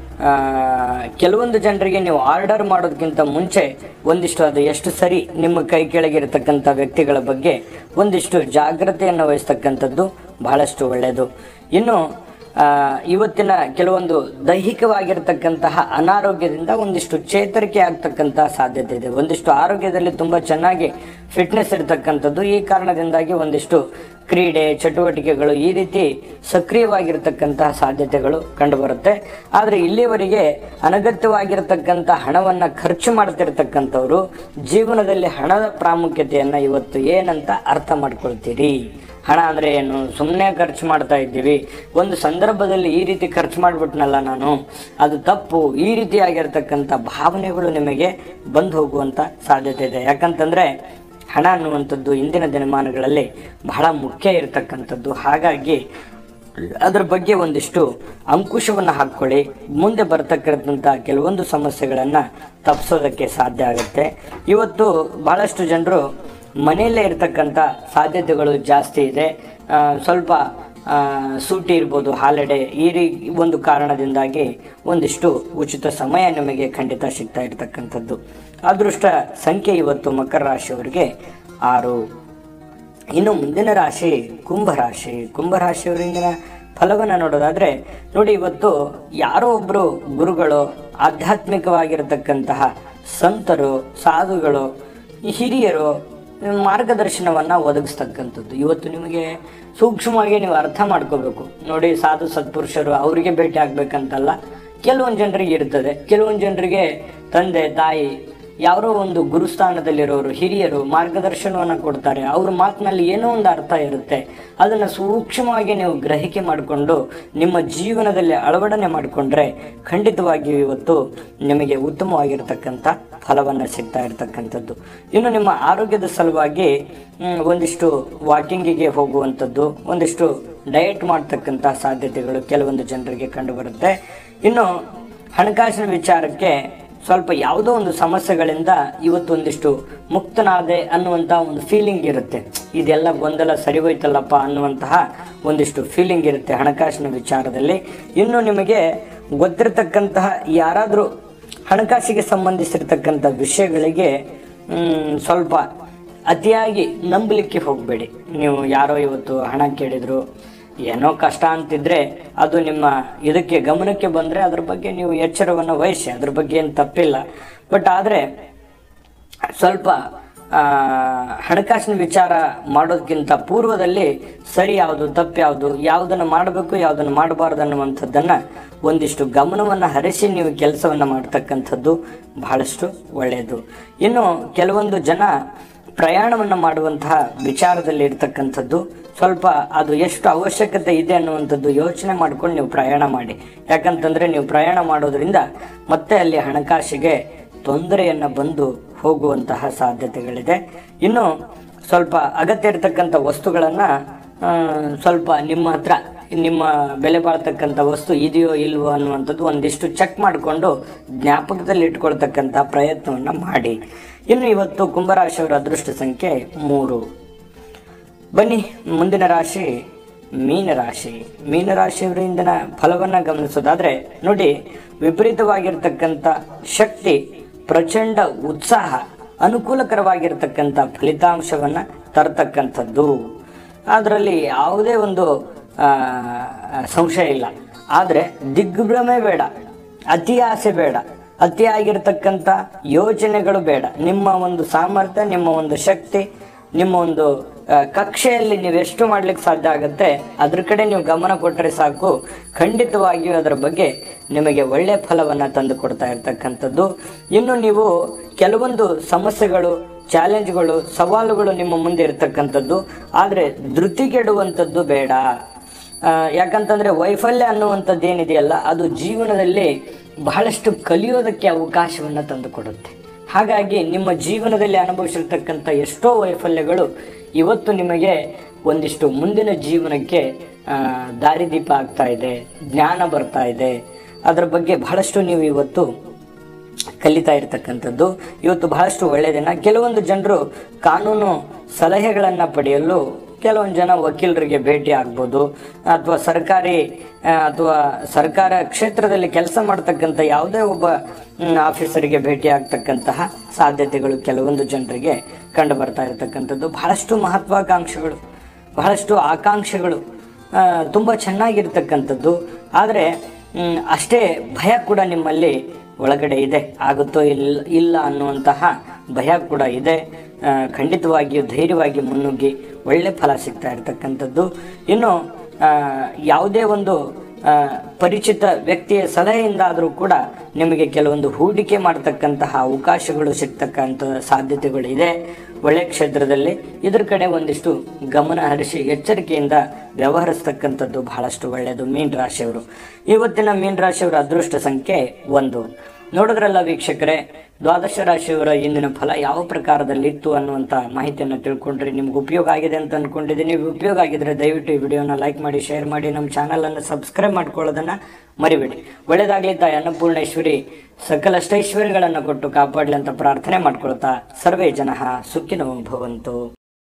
ಕೆಲವೊಂದು ಜನರಿಗೆ ನೀವು ಆರ್ಡರ್ ಮಾಡೋದಕ್ಕಿಂತ ಮುಂಚೆ ಒಂದಿಷ್ಟು ಅದು ಎಷ್ಟು ಸರಿ ನಿಮ್ಮ ಕೈ ಕೆಳಗಿರತಕ್ಕಂಥ ವ್ಯಕ್ತಿಗಳ ಬಗ್ಗೆ ಒಂದಿಷ್ಟು ಜಾಗ್ರತೆಯನ್ನು ವಹಿಸ್ತಕ್ಕಂಥದ್ದು ಬಹಳಷ್ಟು ಒಳ್ಳೆಯದು. ಇನ್ನು ಇವತ್ತಿನ ಕೆಲವೊಂದು ದೈಹಿಕವಾಗಿರ್ತಕ್ಕಂತಹ ಅನಾರೋಗ್ಯದಿಂದ ಒಂದಿಷ್ಟು ಚೇತರಿಕೆ ಆಗ್ತಕ್ಕಂತಹ ಸಾಧ್ಯತೆ ಇದೆ. ಒಂದಿಷ್ಟು ಆರೋಗ್ಯದಲ್ಲಿ ತುಂಬ ಚೆನ್ನಾಗಿ ಫಿಟ್ನೆಸ್ ಇರತಕ್ಕಂಥದ್ದು. ಈ ಕಾರಣದಿಂದಾಗಿ ಒಂದಿಷ್ಟು ಕ್ರೀಡೆ ಚಟುವಟಿಕೆಗಳು ಈ ರೀತಿ ಸಕ್ರಿಯವಾಗಿರ್ತಕ್ಕಂತಹ ಸಾಧ್ಯತೆಗಳು ಕಂಡುಬರುತ್ತೆ. ಆದರೆ ಇಲ್ಲಿಯವರೆಗೆ ಅನಗತ್ಯವಾಗಿರ್ತಕ್ಕಂಥ ಹಣವನ್ನು ಖರ್ಚು ಮಾಡ್ತಿರ್ತಕ್ಕಂಥವ್ರು ಜೀವನದಲ್ಲಿ ಹಣದ ಪ್ರಾಮುಖ್ಯತೆಯನ್ನು ಇವತ್ತು ಏನಂತ ಅರ್ಥ ಮಾಡ್ಕೊಳ್ತೀರಿ. ಹಣ ಅಂದರೆ ಏನು, ಸುಮ್ಮನೆ ಖರ್ಚು ಮಾಡ್ತಾ ಇದ್ದೀವಿ, ಒಂದು ಸಂದರ್ಭದಲ್ಲಿ ಈ ರೀತಿ ಖರ್ಚು ಮಾಡಿಬಿಟ್ನಲ್ಲ ನಾನು, ಅದು ತಪ್ಪು, ಈ ರೀತಿಯಾಗಿರ್ತಕ್ಕಂಥ ಭಾವನೆಗಳು ನಿಮಗೆ ಬಂದು ಹೋಗುವಂಥ ಸಾಧ್ಯತೆ ಇದೆ. ಯಾಕಂತಂದರೆ ಹಣ ಅನ್ನುವಂಥದ್ದು ಇಂದಿನ ದಿನಮಾನಗಳಲ್ಲಿ ಬಹಳ ಮುಖ್ಯ ಇರತಕ್ಕಂಥದ್ದು. ಹಾಗಾಗಿ ಅದರ ಬಗ್ಗೆ ಒಂದಿಷ್ಟು ಅಂಕುಶವನ್ನು ಹಾಕ್ಕೊಳ್ಳಿ. ಮುಂದೆ ಬರ್ತಕ್ಕಂಥ ಕೆಲವೊಂದು ಸಮಸ್ಯೆಗಳನ್ನು ತಪ್ಪಿಸೋದಕ್ಕೆ ಸಾಧ್ಯ ಆಗುತ್ತೆ. ಇವತ್ತು ಬಹಳಷ್ಟು ಜನರು ಮನೆಯಲ್ಲೇ ಇರ್ತಕ್ಕಂಥ ಸಾಧ್ಯತೆಗಳು ಜಾಸ್ತಿ ಇದೆ. ಸ್ವಲ್ಪ ಸೂಟಿ ಇರ್ಬೋದು, ಹಾಲಿಡೇ, ಈ ಒಂದು ಕಾರಣದಿಂದಾಗಿ ಒಂದಿಷ್ಟು ಉಚಿತ ಸಮಯ ನಿಮಗೆ ಖಂಡಿತ ಸಿಗ್ತಾ ಇರ್ತಕ್ಕಂಥದ್ದು. ಅದೃಷ್ಟ ಸಂಖ್ಯೆ ಇವತ್ತು ಮಕರ ರಾಶಿಯವರಿಗೆ 6. ಇನ್ನು ಮುಂದಿನ ರಾಶಿ ಕುಂಭರಾಶಿ. ಕುಂಭರಾಶಿಯವರಿಂದ ಫಲವನ್ನು ನೋಡೋದಾದರೆ ನೋಡಿ, ಇವತ್ತು ಯಾರೋ ಒಬ್ಬರು ಗುರುಗಳು, ಆಧ್ಯಾತ್ಮಿಕವಾಗಿರತಕ್ಕಂತಹ ಸಂತರು, ಸಾಧುಗಳು, ಹಿರಿಯರು ಮಾರ್ಗದರ್ಶನವನ್ನು ಒದಗಿಸ್ತಕ್ಕಂಥದ್ದು. ಇವತ್ತು ನಿಮಗೆ ಸೂಕ್ಷ್ಮವಾಗಿ ನೀವು ಅರ್ಥ ಮಾಡ್ಕೋಬೇಕು. ನೋಡಿ, ಸಾಧು ಸತ್ಪುರುಷರು ಅವರಿಗೆ ಭೇಟಿ ಆಗ್ಬೇಕಂತಲ್ಲ, ಕೆಲವೊಂದು ಜನರಿಗೆ ಇರ್ತದೆ. ಕೆಲವೊಂದು ಜನರಿಗೆ ತಂದೆ ತಾಯಿ ಯಾರೋ ಒಂದು ಗುರುಸ್ಥಾನದಲ್ಲಿರೋರು ಹಿರಿಯರು ಮಾರ್ಗದರ್ಶನವನ್ನು ಕೊಡ್ತಾರೆ. ಅವ್ರ ಮಾತಿನಲ್ಲಿ ಏನೋ ಒಂದು ಅರ್ಥ ಇರುತ್ತೆ. ಅದನ್ನು ಸೂಕ್ಷ್ಮವಾಗಿ ನೀವು ಗ್ರಹಿಕೆ ಮಾಡಿಕೊಂಡು ನಿಮ್ಮ ಜೀವನದಲ್ಲಿ ಅಳವಡನೆ ಮಾಡಿಕೊಂಡ್ರೆ ಖಂಡಿತವಾಗಿಯೂ ಇವತ್ತು ನಿಮಗೆ ಉತ್ತಮವಾಗಿರ್ತಕ್ಕಂಥ ಫಲವನ್ನು ಸಿಗ್ತಾ ಇರ್ತಕ್ಕಂಥದ್ದು. ಇನ್ನು ನಿಮ್ಮ ಆರೋಗ್ಯದ ಸಲುವಾಗಿ ಒಂದಿಷ್ಟು ವಾಕಿಂಗಿಗೆ ಹೋಗುವಂಥದ್ದು, ಒಂದಿಷ್ಟು ಡಯಟ್ ಮಾಡ್ತಕ್ಕಂಥ ಸಾಧ್ಯತೆಗಳು ಕೆಲವೊಂದು ಜನರಿಗೆ ಕಂಡುಬರುತ್ತೆ. ಇನ್ನು ಹಣಕಾಸಿನ ವಿಚಾರಕ್ಕೆ ಸ್ವಲ್ಪ ಯಾವುದೋ ಒಂದು ಸಮಸ್ಯೆಗಳಿಂದ ಇವತ್ತು ಒಂದಿಷ್ಟು ಮುಕ್ತನಾದೆ ಅನ್ನುವಂಥ ಒಂದು ಫೀಲಿಂಗ್ ಇರುತ್ತೆ. ಇದೆಲ್ಲ ಗೊಂದಲ ಸರಿ ಹೋಯ್ತಲ್ಲಪ್ಪ ಅನ್ನುವಂತಹ ಒಂದಿಷ್ಟು ಫೀಲಿಂಗ್ ಇರುತ್ತೆ ಹಣಕಾಸಿನ ವಿಚಾರದಲ್ಲಿ. ಇನ್ನು ನಿಮಗೆ ಗೊತ್ತಿರತಕ್ಕಂತಹ ಯಾರಾದರೂ ಹಣಕಾಸಿಗೆ ಸಂಬಂಧಿಸಿರ್ತಕ್ಕಂಥ ವಿಷಯಗಳಿಗೆ ಸ್ವಲ್ಪ ಅತಿಯಾಗಿ ನಂಬಲಿಕ್ಕೆ ಹೋಗಬೇಡಿ. ನೀವು ಯಾರೋ ಇವತ್ತು ಹಣ ಕೇಳಿದ್ರು, ಏನೋ ಕಷ್ಟ ಅಂತಿದ್ರೆ ಅದು ನಿಮ್ಮ ಇದಕ್ಕೆ ಗಮನಕ್ಕೆ ಬಂದರೆ ಅದ್ರ ಬಗ್ಗೆ ನೀವು ಎಚ್ಚರವನ್ನು ವಹಿಸಿ, ಅದ್ರ ಬಗ್ಗೆ ಏನು ತಪ್ಪಿಲ್ಲ. ಬಟ್ ಆದರೆ ಸ್ವಲ್ಪ ಹಣಕಾಸಿನ ವಿಚಾರ ಮಾಡೋದಕ್ಕಿಂತ ಪೂರ್ವದಲ್ಲಿ ಸರಿ ಯಾವುದು ತಪ್ಪು ಯಾವುದು, ಯಾವುದನ್ನು ಮಾಡಬೇಕು ಯಾವುದನ್ನು ಮಾಡಬಾರ್ದು ಅನ್ನುವಂಥದ್ದನ್ನು ಒಂದಿಷ್ಟು ಗಮನವನ್ನು ಹರಿಸಿ ನೀವು ಕೆಲಸವನ್ನು ಮಾಡ್ತಕ್ಕಂಥದ್ದು ಬಹಳಷ್ಟು ಒಳ್ಳೆಯದು. ಇನ್ನು ಕೆಲವೊಂದು ಜನ ಪ್ರಯಾಣವನ್ನು ಮಾಡುವಂತಹ ವಿಚಾರದಲ್ಲಿ ಇರ್ತಕ್ಕಂಥದ್ದು ಸ್ವಲ್ಪ ಅದು ಎಷ್ಟು ಅವಶ್ಯಕತೆ ಇದೆ ಅನ್ನುವಂಥದ್ದು ಯೋಚನೆ ಮಾಡ್ಕೊಂಡು ನೀವು ಪ್ರಯಾಣ ಮಾಡಿ. ಯಾಕಂತಂದರೆ ನೀವು ಪ್ರಯಾಣ ಮಾಡೋದ್ರಿಂದ ಮತ್ತೆ ಅಲ್ಲಿ ಹಣಕಾಸಿಗೆ ತೊಂದರೆಯನ್ನು ಬಂದು ಹೋಗುವಂತಹ ಸಾಧ್ಯತೆಗಳಿದೆ. ಇನ್ನು ಸ್ವಲ್ಪ ಅಗತ್ಯ ಇರತಕ್ಕಂಥ ವಸ್ತುಗಳನ್ನು ಸ್ವಲ್ಪ ನಿಮ್ಮ ಹತ್ರ ನಿಮ್ಮ ಬೆಲೆ ಬಾಳ್ತಕ್ಕಂಥ ವಸ್ತು ಇದೆಯೋ ಇಲ್ವೋ ಅನ್ನುವಂಥದ್ದು ಒಂದಿಷ್ಟು ಚೆಕ್ ಮಾಡಿಕೊಂಡು ಜ್ಞಾಪಕದಲ್ಲಿ ಇಟ್ಕೊಳ್ತಕ್ಕಂಥ ಪ್ರಯತ್ನವನ್ನು ಮಾಡಿ. ಇನ್ನು ಇವತ್ತು ಕುಂಭರಾಶಿಯವರ ಅದೃಷ್ಟ ಸಂಖ್ಯೆ 3. ಬನ್ನಿ, ಮುಂದಿನ ರಾಶಿ ಮೀನರಾಶಿ. ಮೀನರಾಶಿಯವರ ಇಂದಿನ ಫಲವನ್ನು ಗಮನಿಸೋದಾದರೆ ನೋಡಿ, ವಿಪರೀತವಾಗಿರ್ತಕ್ಕಂಥ ಶಕ್ತಿ, ಪ್ರಚಂಡ ಉತ್ಸಾಹ, ಅನುಕೂಲಕರವಾಗಿರ್ತಕ್ಕಂಥ ಫಲಿತಾಂಶವನ್ನು ತರತಕ್ಕಂಥದ್ದು. ಅದರಲ್ಲಿ ಯಾವುದೇ ಒಂದು ಸಂಶಯ ಇಲ್ಲ. ಆದರೆ ದಿಗ್ಭ್ರಮೆ ಬೇಡ, ಅತಿ ಆಸೆ ಬೇಡ, ಅತಿಯಾಗಿರ್ತಕ್ಕಂಥ ಯೋಚನೆಗಳು ಬೇಡ. ನಿಮ್ಮ ಒಂದು ಸಾಮರ್ಥ್ಯ, ನಿಮ್ಮ ಒಂದು ಶಕ್ತಿ, ನಿಮ್ಮ ಒಂದು ಕಕ್ಷೆಯಲ್ಲಿ ನೀವು ಎಷ್ಟು ಮಾಡ್ಲಿಕ್ಕೆ ಸಾಧ್ಯ ಆಗುತ್ತೆ ಅದ್ರ ಕಡೆ ನೀವು ಗಮನ ಕೊಟ್ಟರೆ ಸಾಕು. ಖಂಡಿತವಾಗಿಯೂ ಅದರ ಬಗ್ಗೆ ನಿಮಗೆ ಒಳ್ಳೆಯ ಫಲವನ್ನು ತಂದು ಕೊಡ್ತಾ ಇರ್ತಕ್ಕಂಥದ್ದು. ಇನ್ನು ನೀವು ಕೆಲವೊಂದು ಸಮಸ್ಯೆಗಳು, ಚಾಲೆಂಜ್ಗಳು, ಸವಾಲುಗಳು ನಿಮ್ಮ ಮುಂದೆ ಇರತಕ್ಕಂಥದ್ದು. ಆದರೆ ಧೃತಿಗೆಡುವಂಥದ್ದು ಬೇಡ. ಯಾಕಂತಂದರೆ ವೈಫಲ್ಯ ಅನ್ನುವಂಥದ್ದು ಏನಿದೆಯಲ್ಲ ಅದು ಜೀವನದಲ್ಲಿ ಬಹಳಷ್ಟು ಕಲಿಯೋದಕ್ಕೆ ಅವಕಾಶವನ್ನು ತಂದುಕೊಡುತ್ತೆ. ಹಾಗಾಗಿ ನಿಮ್ಮ ಜೀವನದಲ್ಲಿ ಅನುಭವಿಸಿರ್ತಕ್ಕಂಥ ಎಷ್ಟೋ ವೈಫಲ್ಯಗಳು ಇವತ್ತು ನಿಮಗೆ ಒಂದಿಷ್ಟು ಮುಂದಿನ ಜೀವನಕ್ಕೆ ದಾರಿದೀಪ ಆಗ್ತಾ ಇದೆ, ಜ್ಞಾನ ಬರ್ತಾ ಇದೆ. ಅದರ ಬಗ್ಗೆ ಬಹಳಷ್ಟು ನೀವು ಇವತ್ತು ಕಲಿತಾ ಇರತಕ್ಕಂಥದ್ದು. ಇವತ್ತು ಬಹಳಷ್ಟು ಒಳ್ಳೆಯ ದಿನ. ಕೆಲವೊಂದು ಜನರು ಕಾನೂನು ಸಲಹೆಗಳನ್ನು ಪಡೆಯಲು ಕೆಲವೊಂದು ಜನ ವಕೀಲರಿಗೆ ಭೇಟಿ ಆಗ್ಬೋದು, ಅಥವಾ ಸರ್ಕಾರ ಕ್ಷೇತ್ರದಲ್ಲಿ ಕೆಲಸ ಮಾಡ್ತಕ್ಕಂಥ ಯಾವುದೇ ಒಬ್ಬ ಆಫೀಸರಿಗೆ ಭೇಟಿ ಆಗ್ತಕ್ಕಂತಹ ಸಾಧ್ಯತೆಗಳು ಕೆಲವೊಂದು ಜನರಿಗೆ ಕಂಡು ಬರ್ತಾ ಇರತಕ್ಕಂಥದ್ದು. ಬಹಳಷ್ಟು ಮಹತ್ವಾಕಾಂಕ್ಷೆಗಳು, ಬಹಳಷ್ಟು ಆಕಾಂಕ್ಷೆಗಳು ತುಂಬ ಚೆನ್ನಾಗಿರ್ತಕ್ಕಂಥದ್ದು. ಆದರೆ ಅಷ್ಟೇ ಭಯ ಕೂಡ ನಿಮ್ಮಲ್ಲಿ ಒಳಗಡೆ ಇದೆ. ಆಗುತ್ತೋ ಇಲ್ಲ ಅನ್ನುವಂತಹ ಭಯ ಕೂಡ ಇದೆ. ಖಂಡಿತವಾಗಿಯೂ ಧೈರ್ಯವಾಗಿ ಮುನ್ನುಗ್ಗಿ ಒಳ್ಳೆ ಫಲ ಸಿಗ್ತಾ ಇರ್ತಕ್ಕಂಥದ್ದು. ಇನ್ನು ಯಾವುದೇ ಒಂದು ಪರಿಚಿತ ವ್ಯಕ್ತಿಯ ಸಲಹೆಯಿಂದಾದರೂ ಕೂಡ ನಿಮಗೆ ಕೆಲವೊಂದು ಹೂಡಿಕೆ ಮಾಡ್ತಕ್ಕಂತಹ ಅವಕಾಶಗಳು ಸಿಗ್ತಕ್ಕಂಥ ಸಾಧ್ಯತೆಗಳಿದೆ. ಒಳ್ಳೆ ಕ್ಷೇತ್ರದಲ್ಲಿ ಇದ್ರ ಕಡೆ ಒಂದಿಷ್ಟು ಗಮನ ಹರಿಸಿ ಎಚ್ಚರಿಕೆಯಿಂದ ವ್ಯವಹರಿಸ್ತಕ್ಕಂಥದ್ದು ಬಹಳಷ್ಟು ಒಳ್ಳೆಯದು. ಮೀನ ರಾಶಿಯವರು ಇವತ್ತಿನ ಮೀನ ರಾಶಿಯವರ ಅದೃಷ್ಟ ಸಂಖ್ಯೆ 1. ನೋಡಿದ್ರಲ್ಲ ವೀಕ್ಷಕರೇ, ದ್ವಾದಶ ರಾಶಿಯವರ ಇಂದಿನ ಫಲ ಯಾವ ಪ್ರಕಾರದಲ್ಲಿತ್ತು ಅನ್ನುವಂಥ ಮಾಹಿತಿಯನ್ನು ತಿಳ್ಕೊಂಡ್ರೆ ನಿಮ್ಗೆ ಉಪಯೋಗ ಆಗಿದೆ ಅಂತ ಅಂದ್ಕೊಂಡಿದ್ದೀನಿ. ಉಪಯೋಗ ಆಗಿದ್ರೆ ದಯವಿಟ್ಟು ಈ ವಿಡಿಯೋನ ಲೈಕ್ ಮಾಡಿ, ಶೇರ್ ಮಾಡಿ, ನಮ್ಮ ಚಾನಲನ್ನು ಸಬ್ಸ್ಕ್ರೈಬ್ ಮಾಡ್ಕೊಳ್ಳೋದನ್ನು ಮರಿಬೇಡಿ. ಒಳ್ಳೆಯದಾಗಲಿ. ತಾಯಿ ಅನ್ನಪೂರ್ಣೇಶ್ವರಿ ಸಕಲಷ್ಟೈಶ್ವರ್ಯಗಳನ್ನು ಕೊಟ್ಟು ಕಾಪಾಡಲಿ ಅಂತ ಪ್ರಾರ್ಥನೆ ಮಾಡ್ಕೊಳ್ತಾ ಸರ್ವೇ ಜನಃ ಸುಖಿನೋ ಭವಂತು.